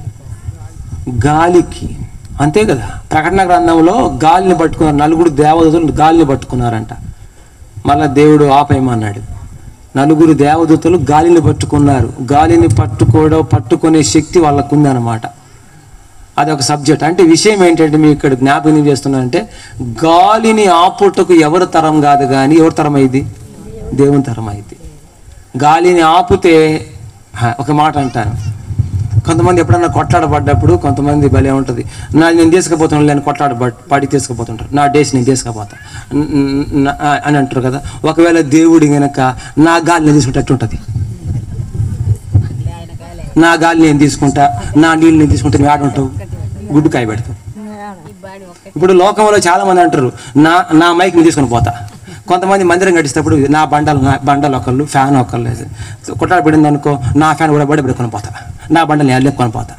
గాలికి. అంతే కదా. ప్రకటన గ్రంథంలో గాలిని పట్టుకున్నారు, నలుగురు దేవదూతలు గాలిని పట్టుకున్నారంట. మళ్ళా దేవుడు ఆపేయమన్నాడు. నలుగురు దేవదూతలు గాలిని పట్టుకున్నారు. గాలిని పట్టుకోవడం పట్టుకునే శక్తి వాళ్ళకు ఉందన్నమాట. అదొక సబ్జెక్ట్. అంటే విషయం ఏంటంటే మీకు ఇక్కడ జ్ఞాపకం చేస్తున్నానంటే, గాలిని ఆపుటకు ఎవరి తరం కాదు కానీ ఎవరి తరం అయింది? దేవుని తరం అయింది. గాలిని ఆపితే ఒక మాట అంటాను, కొంతమంది ఎప్పుడన్నా కొట్లాడబడ్డప్పుడు కొంతమంది భలే ఉంటుంది, నా నేను తీసుకుపోతాను నేను కొట్లాడ పడి తీసుకుపోతుంటారు, నా డేస్ నేను తీసుకుపోతా అని అంటారు కదా. ఒకవేళ దేవుడి కనుక నా గాలి నేను తీసుకుంటే ఉంటుంది, నా గాలి నేను తీసుకుంటా, నా నీళ్ళు నేను తీసుకుంటే నువ్వు ఆడుంటావు, గుడ్డు కాయ పెడతావు. ఇప్పుడు లోకంలో చాలా మంది అంటారు, నా నా మైక్ నేను తీసుకొని పోతా. కొంతమంది మందిరం కట్టిస్తేప్పుడు నా బండలు నా బండలు ఒకళ్ళు, ఫ్యాన్ ఒకళ్ళు, కొట్టాడు పడింది అనుకో, నా ఫ్యాన్ కూడా బడి పెట్టుకొని పోతా, నా బండలు నేను లేపుకొని పోతా.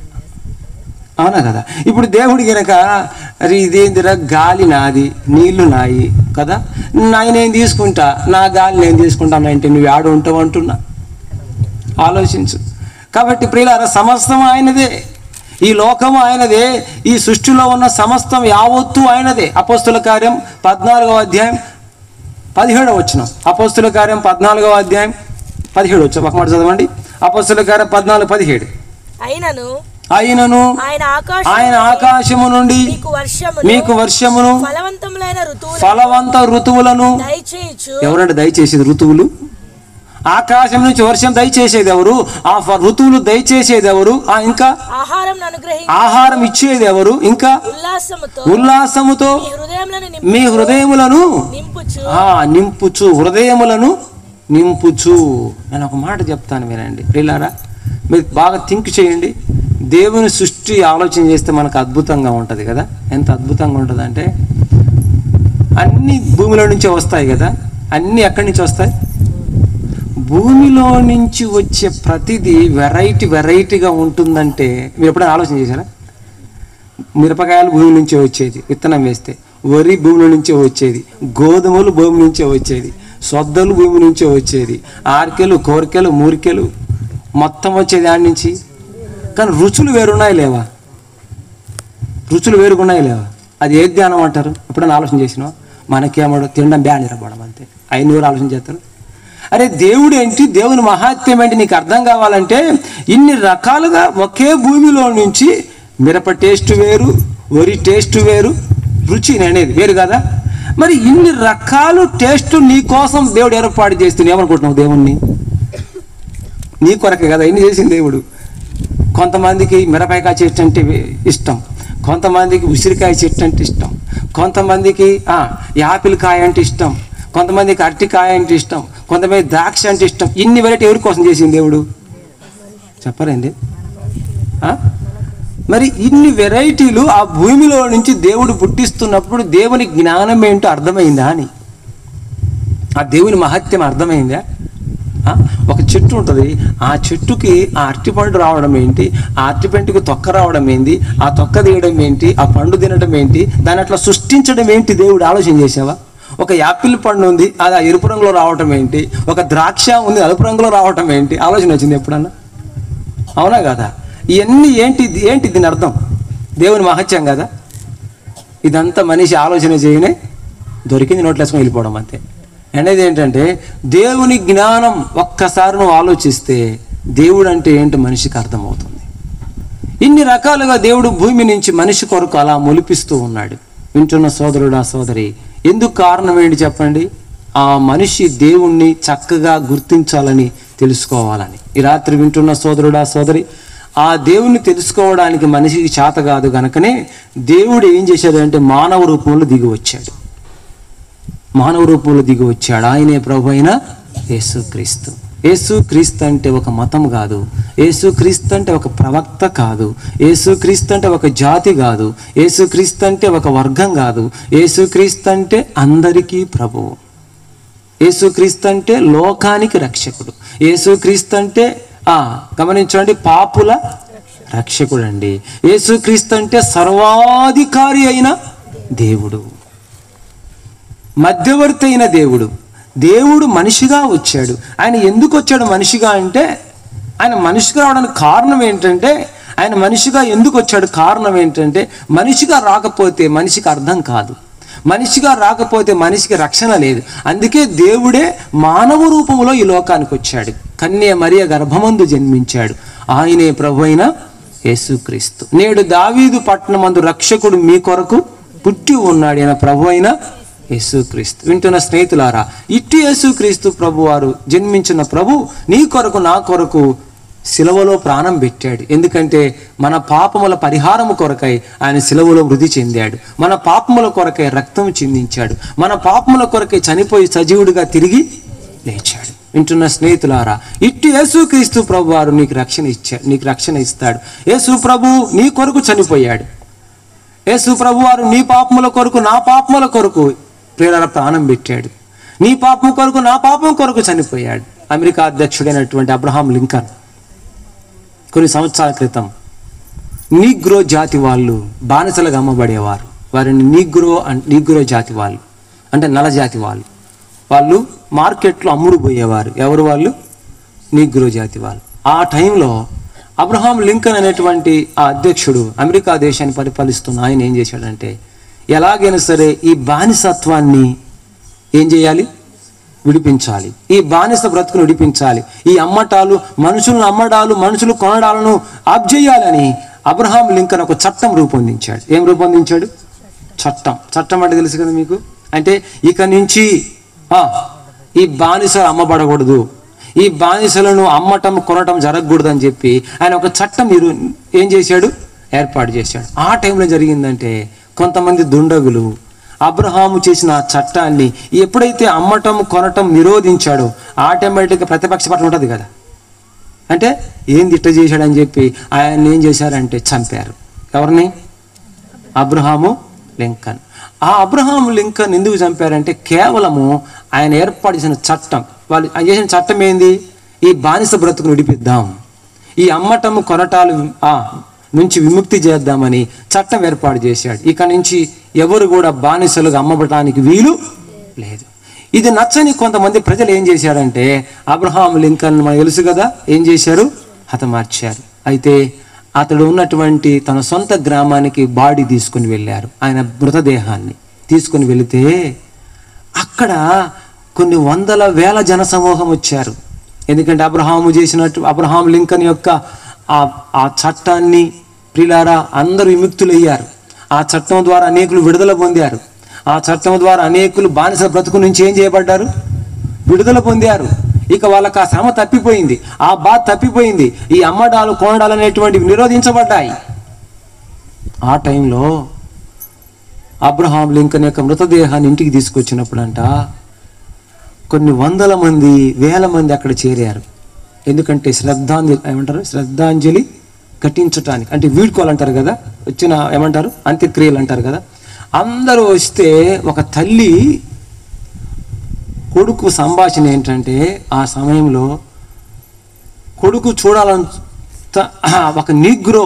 అవునా కదా. ఇప్పుడు దేవుడి కనుక అది ఇదేందిరా, గాలి నాది, నీళ్లు నాయి కదా, నా నేను తీసుకుంటా, నా గాలి నేను తీసుకుంటాను అంటే నువ్వు ఆడు ఉంటావు అంటున్నా. ఆలోచించు. కాబట్టి ప్రియులారా, సమస్తం ఆయనదే, ఈ లోకము ఆయనదే, ఈ సృష్టిలో ఉన్న సమస్తం యావత్తు ఆయనదే. అపోస్తుల కార్యం పద్నాలుగవ అధ్యాయం పదిహేడవ వచనం. అపోస్తుల కార్యం పద్నాలుగవ అధ్యాయం పదిహేడు వచ్చా ఒక మాట చదవండి. అపోస్తుల కార్యం పద్నాలుగు పదిహేడు. అయినను అయినను ఆయన ఆకాశము నుండి మీకు వర్షమును ఫలవంత ఋతువులను ఎవరంటే దయచేసేది? ఋతువులు. ఆకాశం నుంచి వర్షం దయచేసేది ఎవరు? ఆ ఋతువులు దయచేసేది ఎవరు? ఆ ఇంకా ఆహారం ఇచ్చేది ఎవరు? ఇంకా ఉల్లాసముతో మీ హృదయములను నింపుచు, హృదయములను నింపుచు. నేను ఒక మాట చెప్తాను వినండి ప్రియులారా, మీరు బాగా థింక్ చేయండి. దేవుని సృష్టి ఆలోచన చేస్తే మనకు అద్భుతంగా ఉంటుంది కదా. ఎంత అద్భుతంగా ఉంటుంది అంటే, అన్ని భూమిలో నుంచే వస్తాయి కదా. అన్నీ ఎక్కడి నుంచి వస్తాయి? భూమిలో నుంచి వచ్చే ప్రతిదీ వెరైటీ వెరైటీగా ఉంటుందంటే మీరు ఎప్పుడైనా ఆలోచన చేశారా? మిరపకాయలు భూమి నుంచే వచ్చేది, విత్తనం వేస్తే. వరి భూమి నుంచే వచ్చేది, గోధుమలు భూమి నుంచే వచ్చేది, సొద్దలు భూమి నుంచే వచ్చేది, ఆర్కెలు, కోరికెలు, మూరికెలు మొత్తం వచ్చేది ఆడి నుంచి. కానీ రుచులు వేరున్నాయి లేవా? రుచులు వేరుగున్నాయి లేవా? అది ఏ ధ్యానం అంటారు? ఎప్పుడైనా ఆలోచన చేసినా? మనకేమో తినడం బ్యాన్ ఇరపడం అంతే. ఐదు నూరు ఆలోచన చేస్తారు. అరే దేవుడు ఏంటి, దేవుని మహాత్మ్యం ఏంటి నీకు అర్థం కావాలంటే, ఇన్ని రకాలుగా ఒకే భూమిలో నుంచి మిరప టేస్ట్ వేరు, వరి టేస్ట్ వేరు, రుచి అనేది వేరు కదా. మరి ఇన్ని రకాలు టేస్ట్ నీ కోసం దేవుడు ఏర్పాటు చేస్తుంది. ఏమనుకుంటున్నావు? దేవుణ్ణి నీ కొరకే కదా ఇన్ని చేసింది దేవుడు. కొంతమందికి మిరపకాయ చెట్టు అంటే ఇష్టం, కొంతమందికి ఉసిరికాయ చెట్టు అంటే ఇష్టం, కొంతమందికి యాపిల్ కాయ అంటే ఇష్టం, కొంతమందికి అరటికాయ అంటే ఇష్టం, కొంతమంది ద్రాక్ష అంటే ఇష్టం. ఇన్ని వెరైటీ ఎవరి కోసం చేసింది దేవుడు? చెప్పరండి. మరి ఇన్ని వెరైటీలు ఆ భూమిలో నుంచి దేవుడు పుట్టిస్తున్నప్పుడు దేవుని జ్ఞానం ఏంటో అర్థమైందా అని, ఆ దేవుని మహత్యం అర్థమైందా? ఒక చెట్టు ఉంటుంది, ఆ చెట్టుకి ఆ అరటిపండు రావడం ఏంటి, ఆ అరటిపండుకి తొక్క రావడం ఏంటి, ఆ తొక్క తీయడం ఏంటి, ఆ పండు తినడం ఏంటి, దాన్ని అట్లా సృష్టించడం ఏంటి దేవుడు ఆలోచన చేసావా? ఒక యాపిల్ పండు ఉంది, అది ఆ ఎరుపు రంగులో రావటం ఏంటి, ఒక ద్రాక్ష ఉంది నలుపు రంగులో రావటం ఏంటి, ఆలోచన వచ్చింది ఎప్పుడన్నా? అవునా కదా? ఇవన్నీ ఏంటి ఏంటి దీని అర్థం? దేవుని మహత్యం కదా. ఇదంతా మనిషి ఆలోచన చేయనే దొరికింది నోట్లు వేసుకొని వెళ్ళిపోవడం అంతే. అనేది ఏంటంటే దేవుని జ్ఞానం ఒక్కసారి నువ్వు ఆలోచిస్తే దేవుడు అంటే ఏంటో మనిషికి అర్థమవుతుంది. ఇన్ని రకాలుగా దేవుడు భూమి నుంచి మనిషి కొరకు అలా మొలిపిస్తూ ఉన్నాడు. వింటున్న సోదరుడు, ఆ సోదరి, ఎందుకు కారణం ఏంటి చెప్పండి? ఆ మనిషి దేవుణ్ణి చక్కగా గుర్తించాలని, తెలుసుకోవాలని. ఈ రాత్రి వింటున్న సోదరుడు, ఆ సోదరి, ఆ దేవుణ్ణి తెలుసుకోవడానికి మనిషికి చేత కాదు గనుకనే దేవుడు ఏం చేశాడు అంటే మానవ రూపంలో దిగి వచ్చాడు. మానవ రూపంలో దిగి వచ్చాడు ఆయనే ప్రభు అయిన యేసుక్రీస్తు. యేసుక్రీస్తు అంటే ఒక మతం కాదు, యేసుక్రీస్తు అంటే ఒక ప్రవక్త కాదు, యేసుక్రీస్తు అంటే ఒక జాతి కాదు, యేసుక్రీస్తు అంటే ఒక వర్గం కాదు. యేసుక్రీస్తు అంటే అందరికీ ప్రభువు. యేసుక్రీస్తు అంటే లోకానికి రక్షకుడు. యేసుక్రీస్తు అంటే ఆ గమనించండి, పాపుల రక్షకుడు అండి. యేసుక్రీస్తు అంటే సర్వాధికారి అయిన దేవుడు, మధ్యవర్తి అయిన దేవుడు. దేవుడు మనిషిగా వచ్చాడు. ఆయన ఎందుకు వచ్చాడు మనిషిగా అంటే, ఆయన మనిషిగా రావడానికి కారణం ఏంటంటే, ఆయన మనిషిగా ఎందుకు వచ్చాడు కారణం ఏంటంటే, మనిషిగా రాకపోతే మనిషికి అర్థం కాదు, మనిషిగా రాకపోతే మనిషికి రక్షణ లేదు. అందుకే దేవుడే మానవ రూపంలో ఈ లోకానికి వచ్చాడు. కన్య మరియ గర్భమందు జన్మించాడు. ఆయనే ప్రభు అయిన యేసుక్రీస్తు. నేడు దావీదు పట్టణమందు రక్షకుడు మీ కొరకు పుట్టి ఉన్నాడు, ఆయన ప్రభు అయిన యేసుక్రీస్తు. వింటున్న స్నేహితులారా, ఇట్టి యేసుక్రీస్తు ప్రభు వారు జన్మించిన ప్రభు నీ కొరకు నా కొరకు శిలువలో ప్రాణం పెట్టాడు. ఎందుకంటే మన పాపముల పరిహారము కొరకై ఆయన శిలువలో మృతి చెందాడు. మన పాపముల కొరకై రక్తం చిందించాడు. మన పాపముల కొరకై చనిపోయి సజీవుడిగా తిరిగి లేచాడు. వింటున్న స్నేహితులారా, ఇట్టి యేసుక్రీస్తు ప్రభు వారు నీకు రక్షణ ఇచ్చాడు, నీకు రక్షణ ఇస్తాడు. యేసు ప్రభు నీ కొరకు చనిపోయాడు. యేసు ప్రభు వారు నీ పాపముల కొరకు నా పాపముల కొరకు ప్రేరణ ప్రాణం పెట్టాడు. నీ పాపం కొరకు నా పాపం కొరకు చనిపోయాడు. అమెరికా అధ్యక్షుడైనటువంటి అబ్రహాం లింకన్ కొన్ని సంవత్సరాల క్రితం నీగ్రో జాతి వాళ్ళు బానిసలుగా అమ్మబడేవారు. వారిని నీగ్రో నీగ్రో జాతి వాళ్ళు అంటే నల్ల జాతి వాళ్ళు వాళ్ళు మార్కెట్లో అమ్ముడు పోయేవారు. ఎవరు వాళ్ళు? నీగ్రో జాతి వాళ్ళు. ఆ టైంలో అబ్రహాం లింకన్ అనేటువంటి ఆ అధ్యక్షుడు అమెరికా దేశాన్ని పరిపాలిస్తున్న ఆయన ఏం చేశాడంటే, ఎలాగైనా సరే ఈ బానిసత్వాన్ని ఏం చేయాలి? విడిపించాలి. ఈ బానిస బ్రతుకును విడిపించాలి. ఈ అమ్మటాలు, మనుషులను అమ్మడాలు, మనుషులు కొనడాలను ఆప్ చేయాలని అబ్రహాం లింకన్ ఒక చట్టం రూపొందించాడు. ఏం రూపొందించాడు? చట్టం. చట్టం అంటే తెలుసు కదా మీకు. అంటే ఇక నుంచి ఈ బానిసలు అమ్మబడకూడదు, ఈ బానిసలను అమ్మటం కొనటం జరగకూడదు అని చెప్పి ఆయన ఒక చట్టం మీరు ఏం చేశాడు? ఏర్పాటు చేశాడు. ఆ టైంలో జరిగిందంటే కొంతమంది దుండగులు అబ్రహాము చేసిన ఆ చట్టాన్ని ఎప్పుడైతే అమ్మటం కొనటం నిరోధించాడో ఆటోమేటిక్గా ప్రతిపక్ష పార్టీ ఉంటుంది కదా, అంటే ఏంది ఇట్ట చేశాడని చెప్పి ఆయన ఏం చేశారంటే చంపారు. ఎవరిని? Abraham Lincoln. ఆ అబ్రహాం లింకన్ ఎందుకు చంపారంటే కేవలము ఆయన ఏర్పాటు చేసిన చట్టం, వాళ్ళు ఆయన చేసిన చట్టం ఏంది? ఈ బానిస బ్రతుకును విడిపిద్దాం, ఈ అమ్మటము కొనటాలు నుంచి విముక్తి చేద్దామని చట్టం ఏర్పాటు చేశాడు. ఇక నుంచి ఎవరు కూడా బానిసలుగా అమ్మబడటానికి వీలు లేదు. ఇది నచ్చని కొంతమంది ప్రజలు ఏం చేశారంటే అబ్రహాం లింకన్ మనకు తెలుసు కదా ఏం చేశారు? హతమార్చారు. అయితే అతడు ఉన్నటువంటి తన సొంత గ్రామానికి బాడీ తీసుకుని వెళ్ళారు. ఆయన మృతదేహాన్ని తీసుకుని వెళితే అక్కడ కొన్ని వందల వేల జన సమూహం వచ్చారు. ఎందుకంటే అబ్రహాము చేసినట్టు అబ్రహాం లింకన్ యొక్క ఆ ఆ చట్టాన్ని ప్రియులారా అందరూ విముక్తులయ్యారు. ఆ చట్టం ద్వారా అనేకులు విడుదల పొందారు. ఆ చట్టం ద్వారా అనేకులు బానిస బ్రతుకు నుంచి ఏం చేయబడ్డారు? విడుదల పొందారు. ఇక వాళ్ళకి ఆ శ్రమ తప్పిపోయింది, ఆ బాధ తప్పిపోయింది. ఈ అమ్మడాలు కొనడాలు అనేటువంటివి నిరోధించబడ్డాయి. ఆ టైంలో అబ్రహాం లింకన్ యొక్క మృతదేహాన్ని ఇంటికి తీసుకొచ్చినప్పుడంట కొన్ని వందల మంది వేల మంది అక్కడ చేరారు. ఎందుకంటే శ్రద్ధాంజలి ఏమంటారు శ్రద్ధాంజలి కట్టించటానికి, అంటే వీడ్కోవాలంటారు కదా, వచ్చిన ఏమంటారు అంత్యక్రియలు అంటారు కదా, అందరూ వస్తే ఒక తల్లి కొడుకు సంభాషణ ఏంటంటే, ఆ సమయంలో కొడుకు చూడాలంత ఒక నీగ్రో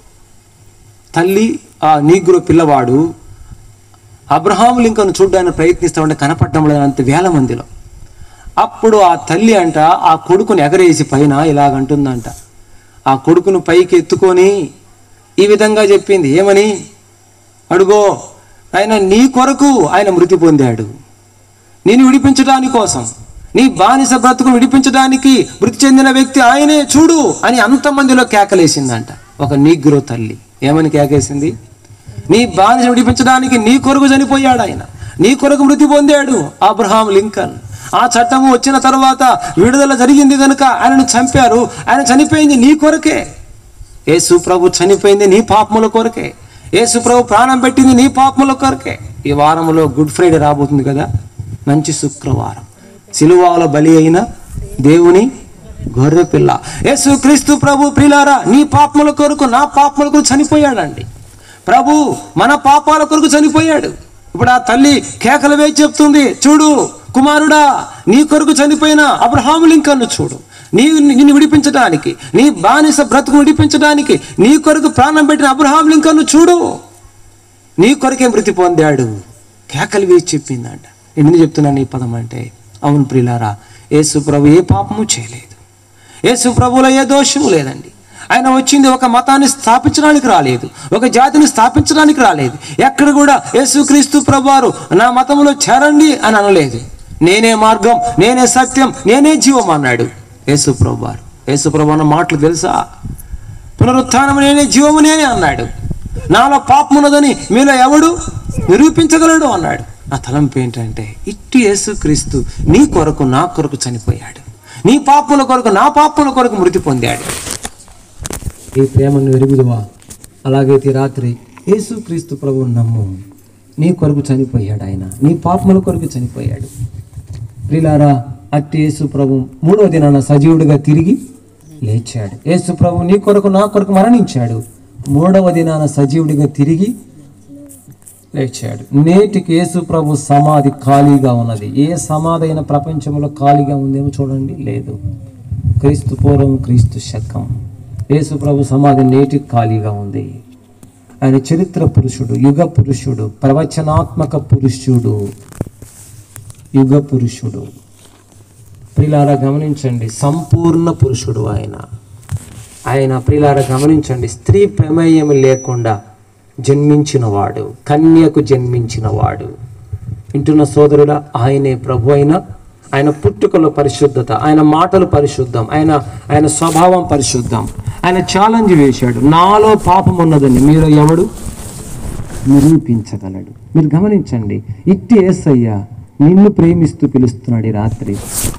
తల్లి, ఆ నీగ్రో పిల్లవాడు అబ్రహాము లింకన్ చూడడానికి ప్రయత్నిస్తూ ఉంటే కనపడడం లేదంత వేల మందిలో. అప్పుడు ఆ తల్లి అంట ఆ కొడుకుని ఎగరేసి పైన ఇలాగంటుందంట, ఆ కొడుకును పైకి ఎత్తుకొని ఈ విధంగా చెప్పింది, ఏమని? అడుగో ఆయన నీ కొరకు ఆయన మృతి పొందాడు, నేను విడిపించడానికి కోసం, నీ బానిస బ్రతుకును విడిపించడానికి మృతి చెందిన వ్యక్తి ఆయనే, చూడు అని అంతమందిలో కేకలేసిందంట. ఒక నీగ్రో తల్లి ఏమని కేకేసింది? నీ బానిస విడిపించడానికి నీ కొరకు చనిపోయాడు ఆయన, నీ కొరకు మృతి పొందాడు అబ్రహాం లింకన్. ఆ చట్టము వచ్చిన తర్వాత విడుదల జరిగింది కనుక ఆయనను చంపారు, ఆయన చనిపోయింది నీ కొరకే. యేసు ప్రభు చనిపోయింది నీ పాపముల కొరకే, యేసు ప్రభు ప్రాణం పెట్టింది నీ పాపముల కొరకే. ఈ వారంలో గుడ్ ఫ్రైడే రాబోతుంది కదా, మంచి శుక్రవారం, సిలువలో బలి అయిన దేవుని గొర్రె పిల్ల యేసు క్రీస్తు ప్రభు ప్రియులారా, నీ పాపముల కొరకు నా పాపముల కొరకు చనిపోయాడండి ప్రభు, మన పాపాల కొరకు చనిపోయాడు. ఇప్పుడు ఆ తల్లి కేకలు వేసి చెప్తుంది, చూడు కుమారుడా, నీ కొరకు చనిపోయిన అబ్రహాము లింకన్ను చూడు, నీ నిన్ను విడిపించడానికి, నీ బానిస బ్రతుకు విడిపించడానికి నీ కొరకు ప్రాణం పెట్టిన అబ్రహాము లింకన్ను చూడు, నీ కొరకే మృతి పొందాడు. కేకలు వేసి చెప్పిందంట. ఎందుకు చెప్తున్నాను ఈ పదం అంటే, అవును ప్రియులారా, యేసు ప్రభు ఏ పాపము చేయలేదు, యేసు ప్రభువులో ఏ దోషము లేదండి. ఆయన వచ్చింది ఒక మతాన్ని స్థాపించడానికి రాలేదు, ఒక జాతిని స్థాపించడానికి రాలేదు. ఎక్కడ కూడా యేసుక్రీస్తు ప్రభువారు నా మతంలో చేరండి అని అనలేదు. నేనే మార్గం, నేనే సత్యం, నేనే జీవం అన్నాడు యేసు ప్రభువారు. యేసు ప్రభు అన్న మాటలు తెలుసా? పునరుత్థానము నేనే, జీవము నేనే అన్నాడు. నాలో పాపమున్నదని మీలో ఎవడు నిరూపించగలడు అన్నాడు. నా తలంపు ఏంటంటే, ఇట్టి యేసుక్రీస్తు నీ కొరకు నా కొరకు చనిపోయాడు, నీ పాపముల కొరకు నా పాపముల కొరకు మృతి పొందాడు. ఈ ప్రేమను ఎరుగుదువా? అలాగైతే రాత్రి యేసుక్రీస్తు ప్రభువును నమ్ము, నీ కొరకు చనిపోయాడు ఆయన, నీ పాపముల కొరకు చనిపోయాడు. ప్రియులారా, అట్టి యేసు ప్రభు మూడో దినాన సజీవుడిగా తిరిగి లేచాడు. యేసు ప్రభు నీ కొరకు నా కొరకు మరణించాడు, మూడవ దినాన సజీవుడిగా తిరిగి లేచాడు. నేటికి యేసు ప్రభు సమాధి ఖాళీగా ఉన్నది. ఏ సమాధి అయిన ప్రపంచంలో ఖాళీగా ఉందేమో చూడండి, లేదు. క్రీస్తు పూర్వం క్రీస్తు శకం యేసు ప్రభు సమాధి నేటికి ఖాళీగా ఉంది. ఆయన చరిత్ర పురుషుడు, యుగ పురుషుడు, ప్రవచనాత్మక పురుషుడు, యుగ పురుషుడు. ప్రియులారా గమనించండి, సంపూర్ణ పురుషుడు ఆయన. ఆయన ప్రియులారా గమనించండి, స్త్రీ ప్రమేయం లేకుండా జన్మించినవాడు, కన్యకు జన్మించినవాడు. వింటున్న సోదరుడా, ఆయనే ప్రభు అయిన, ఆయన పుట్టుకలో పరిశుద్ధత, ఆయన మాటలు పరిశుద్ధం, ఆయన ఆయన స్వభావం పరిశుద్ధం. ఆయన ఛాలెంజ్ వేశాడు, నాలో పాపం ఉన్నదని మీరు ఎవడు నిరూపించగలడు? మీరు గమనించండి, ఇట్టి యేసయ్య నిన్ను ప్రేమిస్తూ పిలుస్తున్నాడు. ఈ రాత్రి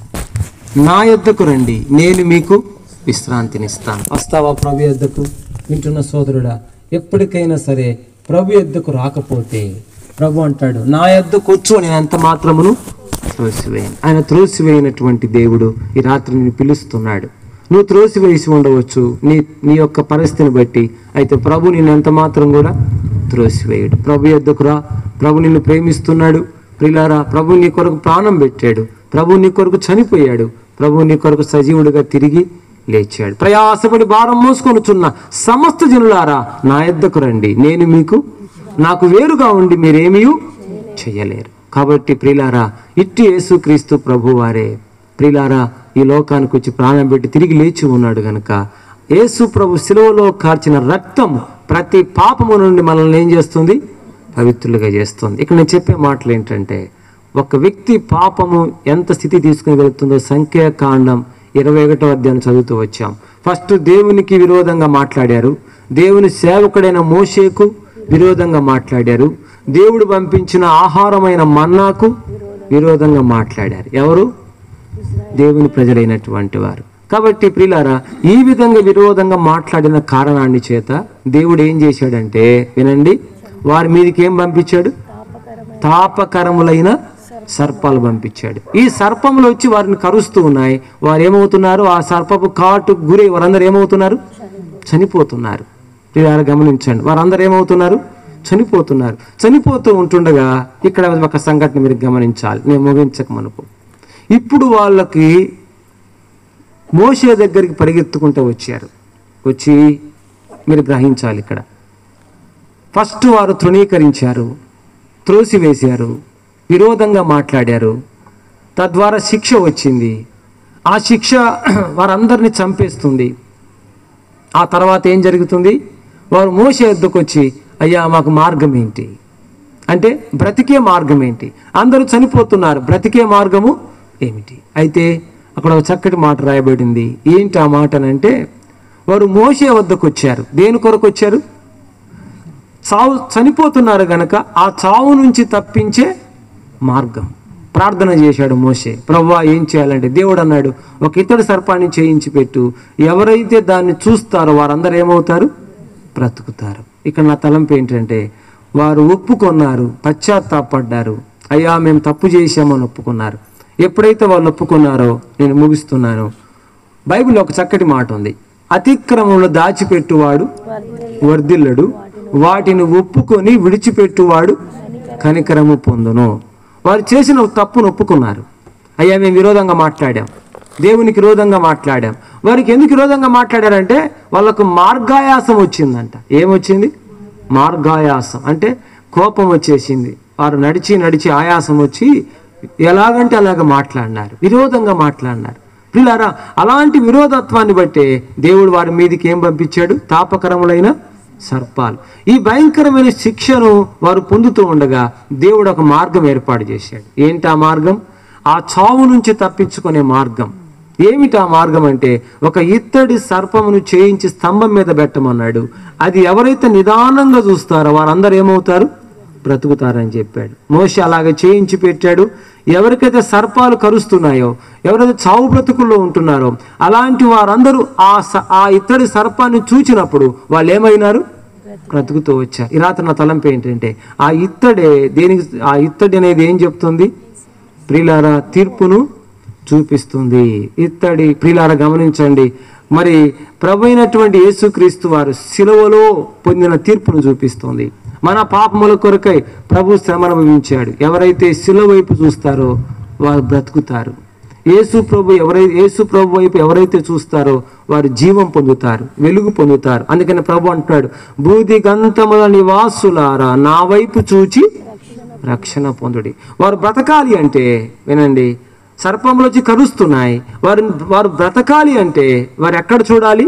నా యొద్దకు రండి, నేను మీకు విశ్రాంతినిస్తాను. వస్తావా ప్రభు యొద్దకు? వింటున్న సోదరుడా, ఎప్పటికైనా సరే ప్రభు యొద్దకు రాకపోతే ప్రభు అంటాడు, నా యొద్దకు వచ్చు, నేను ఎంత మాత్రమును త్రోసివేయను. ఆయన త్రోసివేయనటువంటి దేవుడు ఈ రాత్రి నిన్ను పిలుస్తున్నాడు. నువ్వు త్రోసివేసి ఉండవచ్చు నీ నీ యొక్క పరిస్థితిని బట్టి, అయితే ప్రభు నిన్ను ఎంత మాత్రం కూడా త్రోసివేయడు. ప్రభు యొద్దకు రా, ప్రభు నిన్ను ప్రేమిస్తున్నాడు. ప్రియులారా, ప్రభు నీ కొరకు ప్రాణం పెట్టాడు, ప్రభు నీ కొరకు చనిపోయాడు, ప్రభు నీ కొరకు సజీవుడిగా తిరిగి లేచాడు. ప్రయాసపడి భారం మోసుకొనుచున్న సమస్త జనులారా నా యొద్దకు రండి, నేను మీకు నాకు వేరుగా ఉండి మీరేమీ చేయలేరు. కాబట్టి ప్రియులారా, ఇట్టి యేసుక్రీస్తు ప్రభు వారే ప్రియులారా ఈ లోకానికి వచ్చి ప్రాణం పెట్టి తిరిగి లేచి ఉన్నాడు గనుక, యేసు ప్రభు శిలువలో కార్చిన రక్తం ప్రతి పాపము నుండి మనల్ని ఏం చేస్తుంది? పవిత్రులుగా చేస్తుంది. ఇక్కడ నేను చెప్పే మాటలు ఏంటంటే, ఒక వ్యక్తి పాపము ఎంత స్థితి తీసుకుని వెళుతుందో సంఖ్యాకాండం ఇరవై ఒకటో అధ్యాయం చదువుతూ వచ్చాం. ఫస్ట్ దేవునికి విరోధంగా మాట్లాడారు, దేవుని సేవకుడైన మోషేకు విరోధంగా మాట్లాడారు, దేవుడు పంపించిన ఆహారమైన మన్నాకు విరోధంగా మాట్లాడారు. ఎవరు? దేవుని ప్రజలైనటువంటి వారు. కాబట్టి ప్రియులారా, ఈ విధంగా విరోధంగా మాట్లాడిన కారణాన్ని చేత దేవుడు ఏం చేశాడంటే, వినండి, వారి మీదకి ఏం పంపించాడు? తాపకరములైన సర్పాలు పంపించాడు. ఈ సర్పములు వచ్చి వారిని కరుస్తూ ఉన్నాయి. వారు ఏమవుతున్నారు? ఆ సర్పపు కాటు గురి వారందరూ ఏమవుతున్నారు? చనిపోతున్నారు. మీరు గమనించండి, వారందరూ ఏమవుతున్నారు? చనిపోతున్నారు. చనిపోతూ ఉంటుండగా ఇక్కడ ఒక సంఘటన మీరు గమనించాలి, నేను ముగించక మనకు. ఇప్పుడు వాళ్ళకి మోషే దగ్గరికి పరిగెత్తుకుంటూ వచ్చారు. వచ్చి మీరు గ్రహించాలి, ఇక్కడ ఫస్ట్ వారు తృణీకరించారు, త్రోసివేశారు, విరోధంగా మాట్లాడారు. తద్వారా శిక్ష వచ్చింది. ఆ శిక్ష వారందరినీ చంపేస్తుంది. ఆ తర్వాత ఏం జరుగుతుంది? వారు మోషే వద్దకు వచ్చి, అయ్యా మాకు మార్గం ఏంటి అంటే, బ్రతికే మార్గం ఏంటి? అందరూ చనిపోతున్నారు, బ్రతికే మార్గము ఏమిటి? అయితే అక్కడ ఒక చక్కటి మాట రాయబడింది. ఏంటి ఆ మాట అంటే, వారు మోషే వద్దకు వచ్చారు. దేని కొరకు వచ్చారు? చావు, చనిపోతున్నారు గనక ఆ చావు నుంచి తప్పించే మార్గం. ప్రార్థన చేశాడు మోషే, ప్రభువా ఏం చేయాలంటే, దేవుడు అన్నాడు, ఒక ఇతడు సర్పాన్ని చేయించి పెట్టు, ఎవరైతే దాన్ని చూస్తారో వారందరూ ఏమవుతారు? బ్రతుకుతారు. ఇక్కడ నా తలంపు ఏంటంటే, వారు ఒప్పుకున్నారు, పశ్చాత్తాపడ్డారు, అయ్యా మేము తప్పు చేశామని ఒప్పుకున్నారు. ఎప్పుడైతే వాళ్ళు ఒప్పుకున్నారో, నేను ముగిస్తున్నాను, బైబిల్లో ఒక చక్కటి మాట ఉంది, అతిక్రమంలో దాచిపెట్టువాడు వర్ధిల్లడు, వాటిని ఒప్పుకొని విడిచిపెట్టువాడు కనికరము పొందును. వారు చేసిన తప్పును ఒప్పుకున్నారు. అయ్యా మేము విరోధంగా మాట్లాడాం, దేవునికి విరోధంగా మాట్లాడాం. వారికి ఎందుకు విరోధంగా మాట్లాడారంటే, వాళ్ళకు మార్గాయాసం వచ్చిందంట. ఏమొచ్చింది? మార్గాయాసం అంటే కోపం వచ్చేసింది. వారు నడిచి నడిచి ఆయాసం వచ్చి ఎలాగంటే అలాగ మాట్లాడినారు, విరోధంగా మాట్లాడినారు. పిల్లారా, అలాంటి విరోధత్వాన్ని బట్టే దేవుడు వారి మీదకి ఏం పంపించాడు? తాపకరములైన సర్పాలు. ఈ భయంకరమైన శిక్షను వారు పొందుతూ ఉండగా దేవుడు ఒక మార్గం ఏర్పాటు చేశాడు. ఏంటి ఆ మార్గం? ఆ చావు నుంచి తప్పించుకునే మార్గం. ఏమిటి ఆ మార్గం అంటే, ఒక ఇత్తడి సర్పమును చేయించి స్తంభం మీద పెట్టమన్నాడు. అది ఎవరైతే నిదానంగా చూస్తారో వారందరూ ఏమవుతారు? బ్రతుకుతారని చెప్పాడు. మోషే అలాగే చేయించి పెట్టాడు. ఎవరికైతే సర్పాలు కరుస్తున్నాయో, ఎవరైతే చావు బ్రతుకుల్లో ఉంటున్నారో, అలాంటి వారందరూ ఆ ఆ ఇత్తడి సర్పాన్ని చూచినప్పుడు వాళ్ళు ఏమైనారు? బ్రతుకుతూ వచ్చారు. ఈ రాత్రి నా తలంపు ఏంటంటే, ఆ ఇత్తడే దేనికి, ఆ ఇత్తడి అనేది ఏం చెప్తుంది? ప్రియులారా, తీర్పును చూపిస్తుంది. ఇత్తడి, ప్రియులారా గమనించండి, మరి ప్రభు అయినటువంటి యేసుక్రీస్తు వారు సిలువలో పొందిన తీర్పును చూపిస్తుంది. మన పాపముల కొరకై ప్రభు శ్రమ అనుభవించాడు. ఎవరైతే సిలువ వైపు చూస్తారో వారు బ్రతుకుతారు. యేసు ప్రభు ఎవరైతే యేసు ప్రభు వైపు ఎవరైతే చూస్తారో వారు జీవం పొందుతారు, వెలుగు పొందుతారు. అందుకని ప్రభు అంటున్నాడు, బూది గంతముల నివాసులారా నా వైపు చూచి రక్షణ పొందుడి. వారు బ్రతకాలి అంటే, వినండి, సర్పములు వచ్చి కరుస్తున్నాయి, వారు వారు బ్రతకాలి అంటే వారు ఎక్కడ చూడాలి?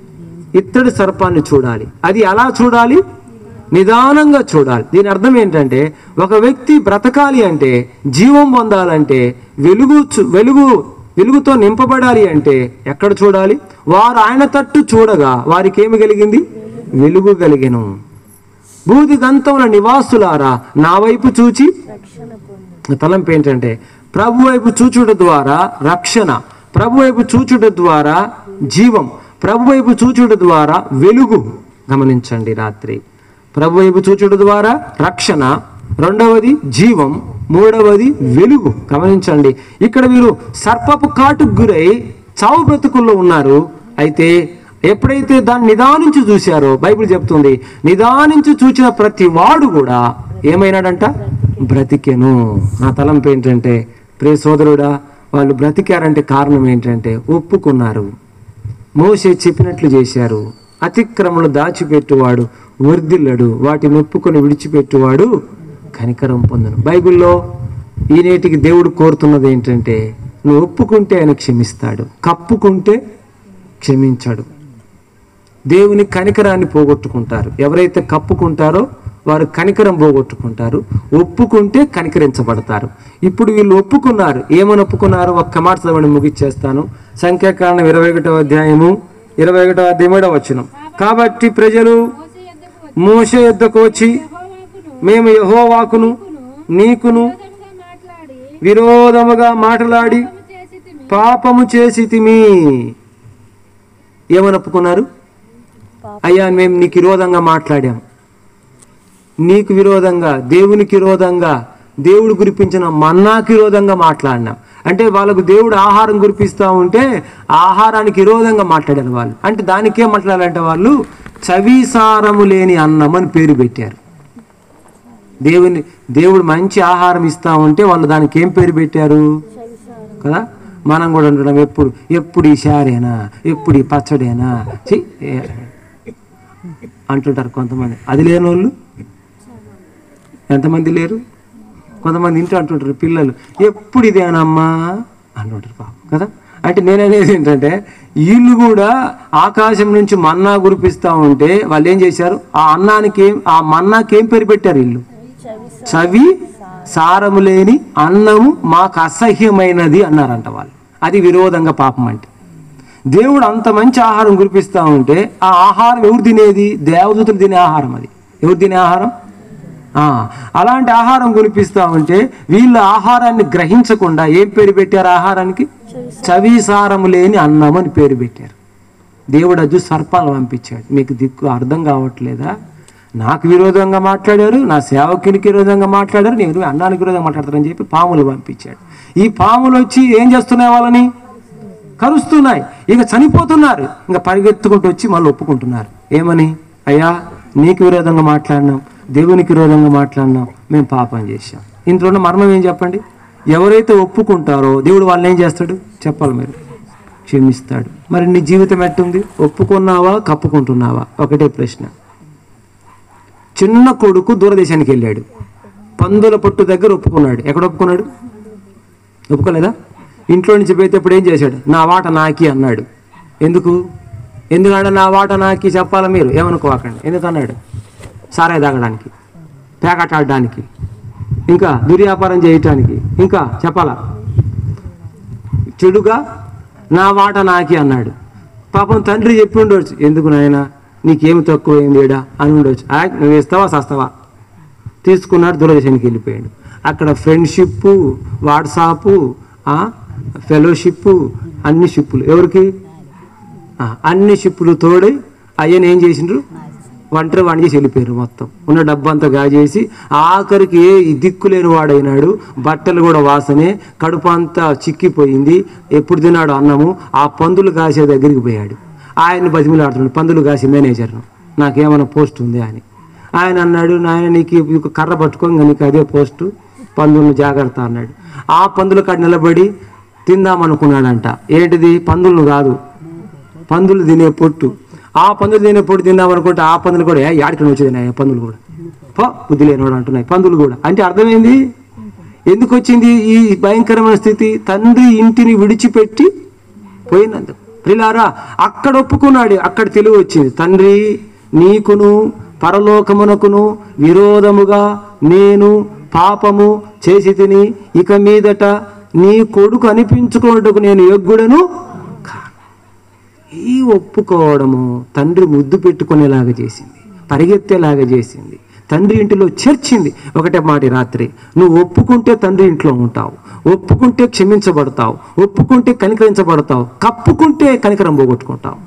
ఇత్తడి సర్పాన్ని చూడాలి. అది ఎలా చూడాలి? నిదానంగా చూడాలి. దీని అర్థం ఏంటంటే, ఒక వ్యక్తి బ్రతకాలి అంటే, జీవం పొందాలంటే, వెలుగు వెలుగు వెలుగుతో నింపబడాలి అంటే ఎక్కడ చూడాలి? వారు ఆయన తట్టు చూడగా వారికి ఏమి కలిగింది? వెలుగు కలిగెను. బూది దంతముల నివాసులారా నా వైపు చూచి తలంపు ఏంటంటే, ప్రభు వైపు చూచుట ద్వారా రక్షణ, ప్రభు వైపు చూచుట ద్వారా జీవం, ప్రభు వైపు చూచుట ద్వారా వెలుగు. గమనించండి, రాత్రి ప్రభు వైపు చూచుట ద్వారా రక్షణ, రెండవది జీవం, మూడవది వెలుగు. గమనించండి, ఇక్కడ వీరు సర్పపు కాటుకు గురై చావు బ్రతుకుల్లో ఉన్నారు. అయితే ఎప్పుడైతే దాన్ని నిదానించి చూశారో, బైబిల్ చెప్తుంది, నిదానించి చూచిన ప్రతి వాడు కూడా ఏమైనాడంట? బ్రతికెను. నా తలంపు ఏంటంటే, ప్రియ సోదరుడా, వాళ్ళు బ్రతికారంటే కారణం ఏంటంటే ఒప్పుకున్నారు, మోషే చెప్పినట్లు చేశారు. అతిక్రమలు దాచిపెట్టువాడు వర్ధిల్లడు, వాటిని ఒప్పుకొని విడిచిపెట్టువాడు కనికరం పొందును. బైబిల్లో ఈనేటికి దేవుడు కోరుతున్నది ఏంటంటే, నువ్వు ఒప్పుకుంటే ఆయన క్షమిస్తాడు, కప్పుకుంటే క్షమించాడు. దేవుని కనికరాన్ని పోగొట్టుకుంటారు. ఎవరైతే కప్పుకుంటారో వారు కనికరం పోగొట్టుకుంటారు, ఒప్పుకుంటే కనికరించబడతారు. ఇప్పుడు వీళ్ళు ఒప్పుకున్నారు. ఏమని ఒప్పుకున్నారు? ఒక్క మాట చదవండి, ముగిచ్చేస్తాను. సంఖ్యాకాండం ఇరవై ఒకటవ అధ్యాయము ఇరవై ఒకటవ అధ్యాయం ఏడవ వచనం. కాబట్టి ప్రజలు మోషే యొద్దకు వచ్చి, మేము యెహోవాకును నీకును విరోధముగా మాట్లాడి పాపము చేసితిమి. ఏమని ఒప్పుకున్నారు? అయ్యా మేము నీకు విరోధంగా మాట్లాడాం, నీకు విరోధంగా, దేవునికి విరోధంగా, దేవుడు కురిపించిన మన్నాకు విరోధంగా మాట్లాడినాం. అంటే వాళ్ళకు దేవుడు ఆహారం కురిపిస్తూ ఉంటే ఆహారానికి విరోధంగా మాట్లాడారు వాళ్ళు. అంటే దానికేం మాట్లాడాలంటే వాళ్ళు చవిసారము లేని అన్నం అని పేరు పెట్టారు. దేవుని దేవుడు మంచి ఆహారం ఇస్తూ ఉంటే వాళ్ళు దానికి ఏం పేరు పెట్టారు కదా. మనం కూడా అంటున్నాం ఎప్పుడు ఎప్పుడు ఈ షారేనా, ఎప్పుడు ఈ పచ్చడేనా అంటుంటారు కొంతమంది. అది లేని వాళ్ళు ఎంతమంది లేరు? కొంతమంది ఇంట్లో అంటుంటారు పిల్లలు ఎప్పుడు ఇదేనమ్మా అంటుంటారు పాపం కదా. అంటే నేను అనేది ఏంటంటే వీళ్ళు కూడా ఆకాశం నుంచి మన్నా కురిపిస్తూ ఉంటే వాళ్ళు ఏం చేశారు, ఆ అన్నానికి ఏం ఆ మన్నాకి ఏం పేరు పెట్టారు వీళ్ళు? చవి సారము లేని అన్నము మాకు అసహ్యమైనది అన్నారంట వాళ్ళు. అది విరోధంగా పాపం. అంటే దేవుడు అంత మంచి ఆహారం కురిపిస్తూ ఉంటే ఆ ఆహారం ఎవరు తినేది? దేవదూతలు తినే ఆహారం. అది ఎవరు తినే ఆహారం? అలాంటి ఆహారం కురిపిస్తూ ఉంటే వీళ్ళు ఆహారాన్ని గ్రహించకుండా ఏం పేరు పెట్టారు? ఆహారానికి చవిసారము లేని అన్నం అని పేరు పెట్టారు. దేవుడు అజ్జు సర్పాలు పంపించాడు. మీకు దిక్కు అర్థం కావట్లేదా? నాకు విరోధంగా మాట్లాడారు, నా సేవకునికి విరోధంగా మాట్లాడారు, నేను అన్నానికి విరోధంగా మాట్లాడతారని చెప్పి పాములు పంపించాడు. ఈ పాములు వచ్చి ఏం చేస్తున్నాయి? వాళ్ళని కరుస్తున్నాయి. ఇక చనిపోతున్నారు. ఇంకా పరిగెత్తుకుంటూ వచ్చి మళ్ళీ ఒప్పుకుంటున్నారు. ఏమని? అయ్యా నీకు విరోధంగా మాట్లాడినాం, దేవునికి విరోధంగా మాట్లాడినాం, మేము పాపం చేశాం. ఇంట్లో మర్మం ఏం చెప్పండి? ఎవరైతే ఒప్పుకుంటారో దేవుడు వాళ్ళని ఏం చేస్తాడు చెప్పాలి మీరు? క్షమిస్తాడు. మరి నీ జీవితం ఎట్టుంది? ఒప్పుకున్నావా కప్పుకుంటున్నావా? ఒకటే ప్రశ్న. చిన్న కొడుకు దూరదేశానికి వెళ్ళాడు, పందుల పొట్టు దగ్గర ఒప్పుకున్నాడు. ఎక్కడ ఒప్పుకున్నాడు? ఒప్పుకోలేదా? ఇంట్లో నుంచి పోతే ఇప్పుడు ఏం చేశాడు? నా వాట నాకి అన్నాడు. ఎందుకు? ఎందుకంటే నా వాట నాకి చెప్పాలా మీరు? ఏమనుకోకండి. ఎందుకు అన్నాడు? సారాయి తాగడానికి, పేకాట ఆడడానికి, ఇంకా దుర్వ్యాపారం చేయటానికి, ఇంకా చెప్పాలా? చెడుగా నా వాట నాకి అన్నాడు. పాపం తండ్రి చెప్పి ఉండవచ్చు, ఎందుకు నాయన నీకేమి తక్కువైంది ఏడా అని ఉండొచ్చు. నువ్వు ఇస్తావా సస్తావా? తీసుకున్నాడు, దూరదేశానికి వెళ్ళిపోయాడు. అక్కడ ఫ్రెండ్షిప్, వాట్సాప్, ఫెలోషిప్, అన్ని షిప్పులు. ఎవరికి? అన్ని షిప్పులు తోడై అయ్యని ఏం చేసిండ్రు? ఒంటరి వాడిని చేసి వెళ్ళిపోయారు. మొత్తం ఉన్న డబ్బంతా గాజేసి ఆఖరికి ఏ దిక్కులేని వాడైనాడు. బట్టలు కూడా వాసనే, కడుపు అంతా చిక్కిపోయింది. ఎప్పుడు తిన్నాడు అన్నము? ఆ పందులు కాసే దగ్గరికి పోయాడు. ఆయన్ని బతిమిలాడుతున్నాడు, పందులు కాసి మేనేజర్ను, నాకేమైనా పోస్ట్ ఉంది అని. ఆయన అన్నాడు, నాయన నీకు కర్ర పట్టుకో, ఇంకా నీకు అదే పోస్టు, పందులను జాగ్రత్త అన్నాడు. ఆ పందుల కాడ నిలబడి తిందామనుకున్నాడంట. ఏంటిది? పందులను కాదు, పందులు తినే పొట్టు. ఆ పందులు తినే పొట్టు తిందామనుకుంటే ఆ పందులు కూడా యాడికి వచ్చేది, పందులు కూడా పో బుద్ధి లేనివాడు అంటున్నాయి పందులు కూడా. అంటే అర్థమైంది ఎందుకు వచ్చింది ఈ భయంకరమైన స్థితి? తండ్రి ఇంటిని విడిచిపెట్టి పోయినందుకు. ప్రిలారా, అక్కడ ఒప్పుకున్నాడు, అక్కడ తెలివి వచ్చింది. తండ్రి నీకును పరలోకమునకును విరోధముగా నేను పాపము చేసి తిని ఇక మీదట నీ కొడుకు అనిపించుకున్నట్టుకు నేను యోగ్యుడను కాను. ఈ ఒప్పుకోవడము తండ్రి ముద్దు పెట్టుకునేలాగా చేసింది, పరిగెత్తేలాగా చేసింది, తండ్రి ఇంటిలో చేర్చింది. ఒకటే మాట రాత్రి, నువ్వు ఒప్పుకుంటే తండ్రి ఇంట్లో ఉంటావు, ఒప్పుకుంటే క్షమించబడతావు, ఒప్పుకుంటే కనికరించబడతావు, కప్పుకుంటే కనికరం పోగొట్టుకుంటావు.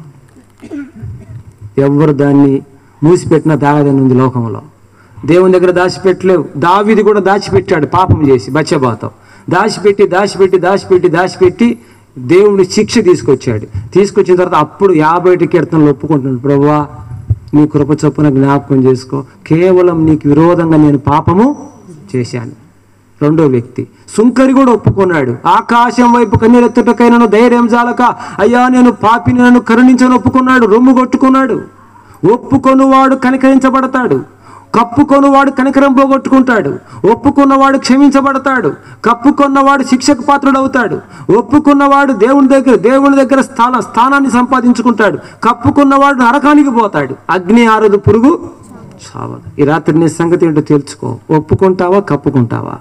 ఎవరు దాన్ని మూసిపెట్టినా దాగదని ఉంది లోకంలో. దేవుని దగ్గర దాచిపెట్టలేవు. దావీదు కూడా దాచిపెట్టాడు పాపం చేసి బచ్చబాతో. దాచిపెట్టి దాచిపెట్టి దాచిపెట్టి దాచిపెట్టి దేవుని శిక్ష తీసుకొచ్చాడు. తీసుకొచ్చిన తర్వాత అప్పుడు యాభై కీర్తనలు ఒప్పుకుంటున్నాడు, ప్రభువా నీ కృప చొప్పున జ్ఞాపకం చేసుకో, కేవలం నీకు విరోధంగా నేను పాపము చేశాను. రెండో వ్యక్తి సుంకరి కూడా ఒప్పుకున్నాడు. ఆకాశం వైపు కన్నీరెత్తుటకైనను ధైర్యం జాలక అయ్యా నేను పాపిని నన్ను కరుణించని ఒప్పుకున్నాడు, రొమ్ము కొట్టుకున్నాడు. ఒప్పుకొనువాడు కనికరించబడతాడు, కప్పుకొనువాడు కనికరం పోగొట్టుకుంటాడు. ఒప్పుకున్నవాడు క్షమించబడతాడు, కప్పుకున్నవాడు శిక్షకు పాత్రుడవుతాడు. ఒప్పుకున్నవాడు దేవుని దగ్గర దేవుని దగ్గర స్థాన స్థానాన్ని సంపాదించుకుంటాడు. కప్పుకున్నవాడు నరకానికి పోతాడు. అగ్ని ఆరదు, పురుగు చావదు. ఈ రాత్రి నీ సంగతి ఏంటో తెలుసుకో. ఒప్పుకుంటావా కప్పుకుంటావా?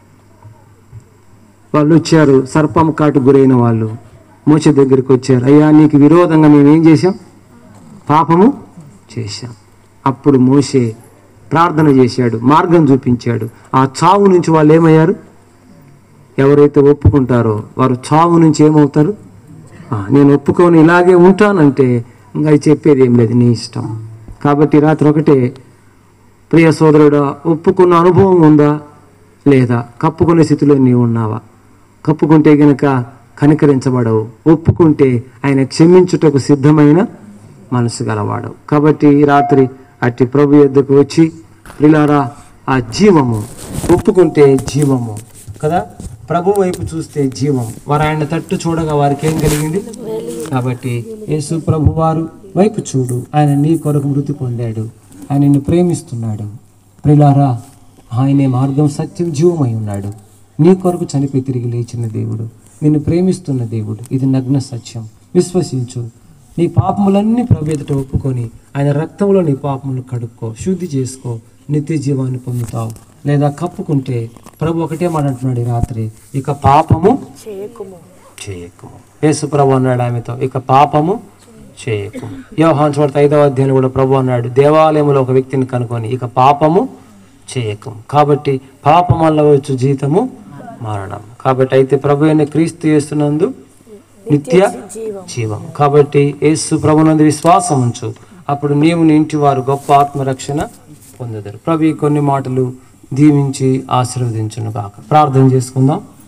వాళ్ళు వచ్చారు, సర్పం కాటు గురైన వాళ్ళు మోషే దగ్గరికి వచ్చారు. అయ్యా నీకు విరోధంగా మేము ఏం చేశాం? పాపము చేశాం. అప్పుడు మోషే ప్రార్థన చేశాడు, మార్గం చూపించాడు. ఆ చావు నుంచి వాళ్ళు ఏమయ్యారు? ఎవరైతే ఒప్పుకుంటారో వారు చావు నుంచి ఏమవుతారు? నేను ఒప్పుకొని ఇలాగే ఉంటానంటే ఇంకా చెప్పేది ఏం లేదు, నీ ఇష్టం. కాబట్టి రాత్రి ఒకటే, ప్రియ సోదరుడా, ఒప్పుకున్న అనుభవం ఉందా లేదా? కప్పుకునే స్థితిలో నీవు ఉన్నావా? కప్పుకుంటే గనక కనికరించబడవు, ఒప్పుకుంటే ఆయన క్షమించుటకు సిద్ధమైన మనసు గలవాడు. కాబట్టి ఈ రాత్రి అట్టి ప్రభు యొద్దకు వచ్చి ప్రియులారా, ఆ జీవము ఒప్పుకుంటే జీవము కదా, ప్రభు వైపు చూస్తే జీవం. వారు ఆయన తట్టు చూడగా వారికి ఏం కలిగింది? కాబట్టి యేసు ప్రభు వారు వైపు చూడు, ఆయన నీ కొరకు మృతి పొందాడు, ఆయన నిన్ను ప్రేమిస్తున్నాడు. ప్రియులారా, ఆయనే మార్గం, సత్యం, జీవమై ఉన్నాడు. నీ కొరకు చనిపోయి తిరిగి లేచిన దేవుడు, నిన్ను ప్రేమిస్తున్న దేవుడు. ఇది నగ్న సత్యం. విశ్వసించు. నీ పాపములన్నీ ప్రభు ఎదుట ఒప్పుకొని ఆయన రక్తంలో నీ పాపములు కడుక్కో, శుద్ధి చేసుకో, నిత్య జీవాన్ని పొందుతావు. లేదా కప్పుకుంటే ప్రభు ఒకటే మాట అంటున్నాడు ఈ రాత్రి, ఇక పాపము చేయకుము చేయకుము. యేసు ప్రభు అన్నాడు ఆమెతో, ఇక పాపము చేయకుము. యోహాను సువార్త ఐదవ అధ్యాయంలో కూడా ప్రభు అన్నాడు, దేవాలయంలో ఒక వ్యక్తిని కనుకొని ఇక పాపము చేయకము. కాబట్టి పాపం వల్ల వచ్చు జీతము మరణం. కాబట్టి అయితే ప్రభు అయిన క్రీస్తు యేసునందు నిత్య జీవం. కాబట్టి యేసు ప్రభునందు విశ్వాసం ఉంచు, అప్పుడు నీవు నీ ఇంటి వారు గొప్ప ఆత్మరక్షణ పొందుతారు. ప్రభు కొన్ని మాటలు దీవించి ఆశీర్వదించును గాక. ప్రార్థన చేసుకుందాం.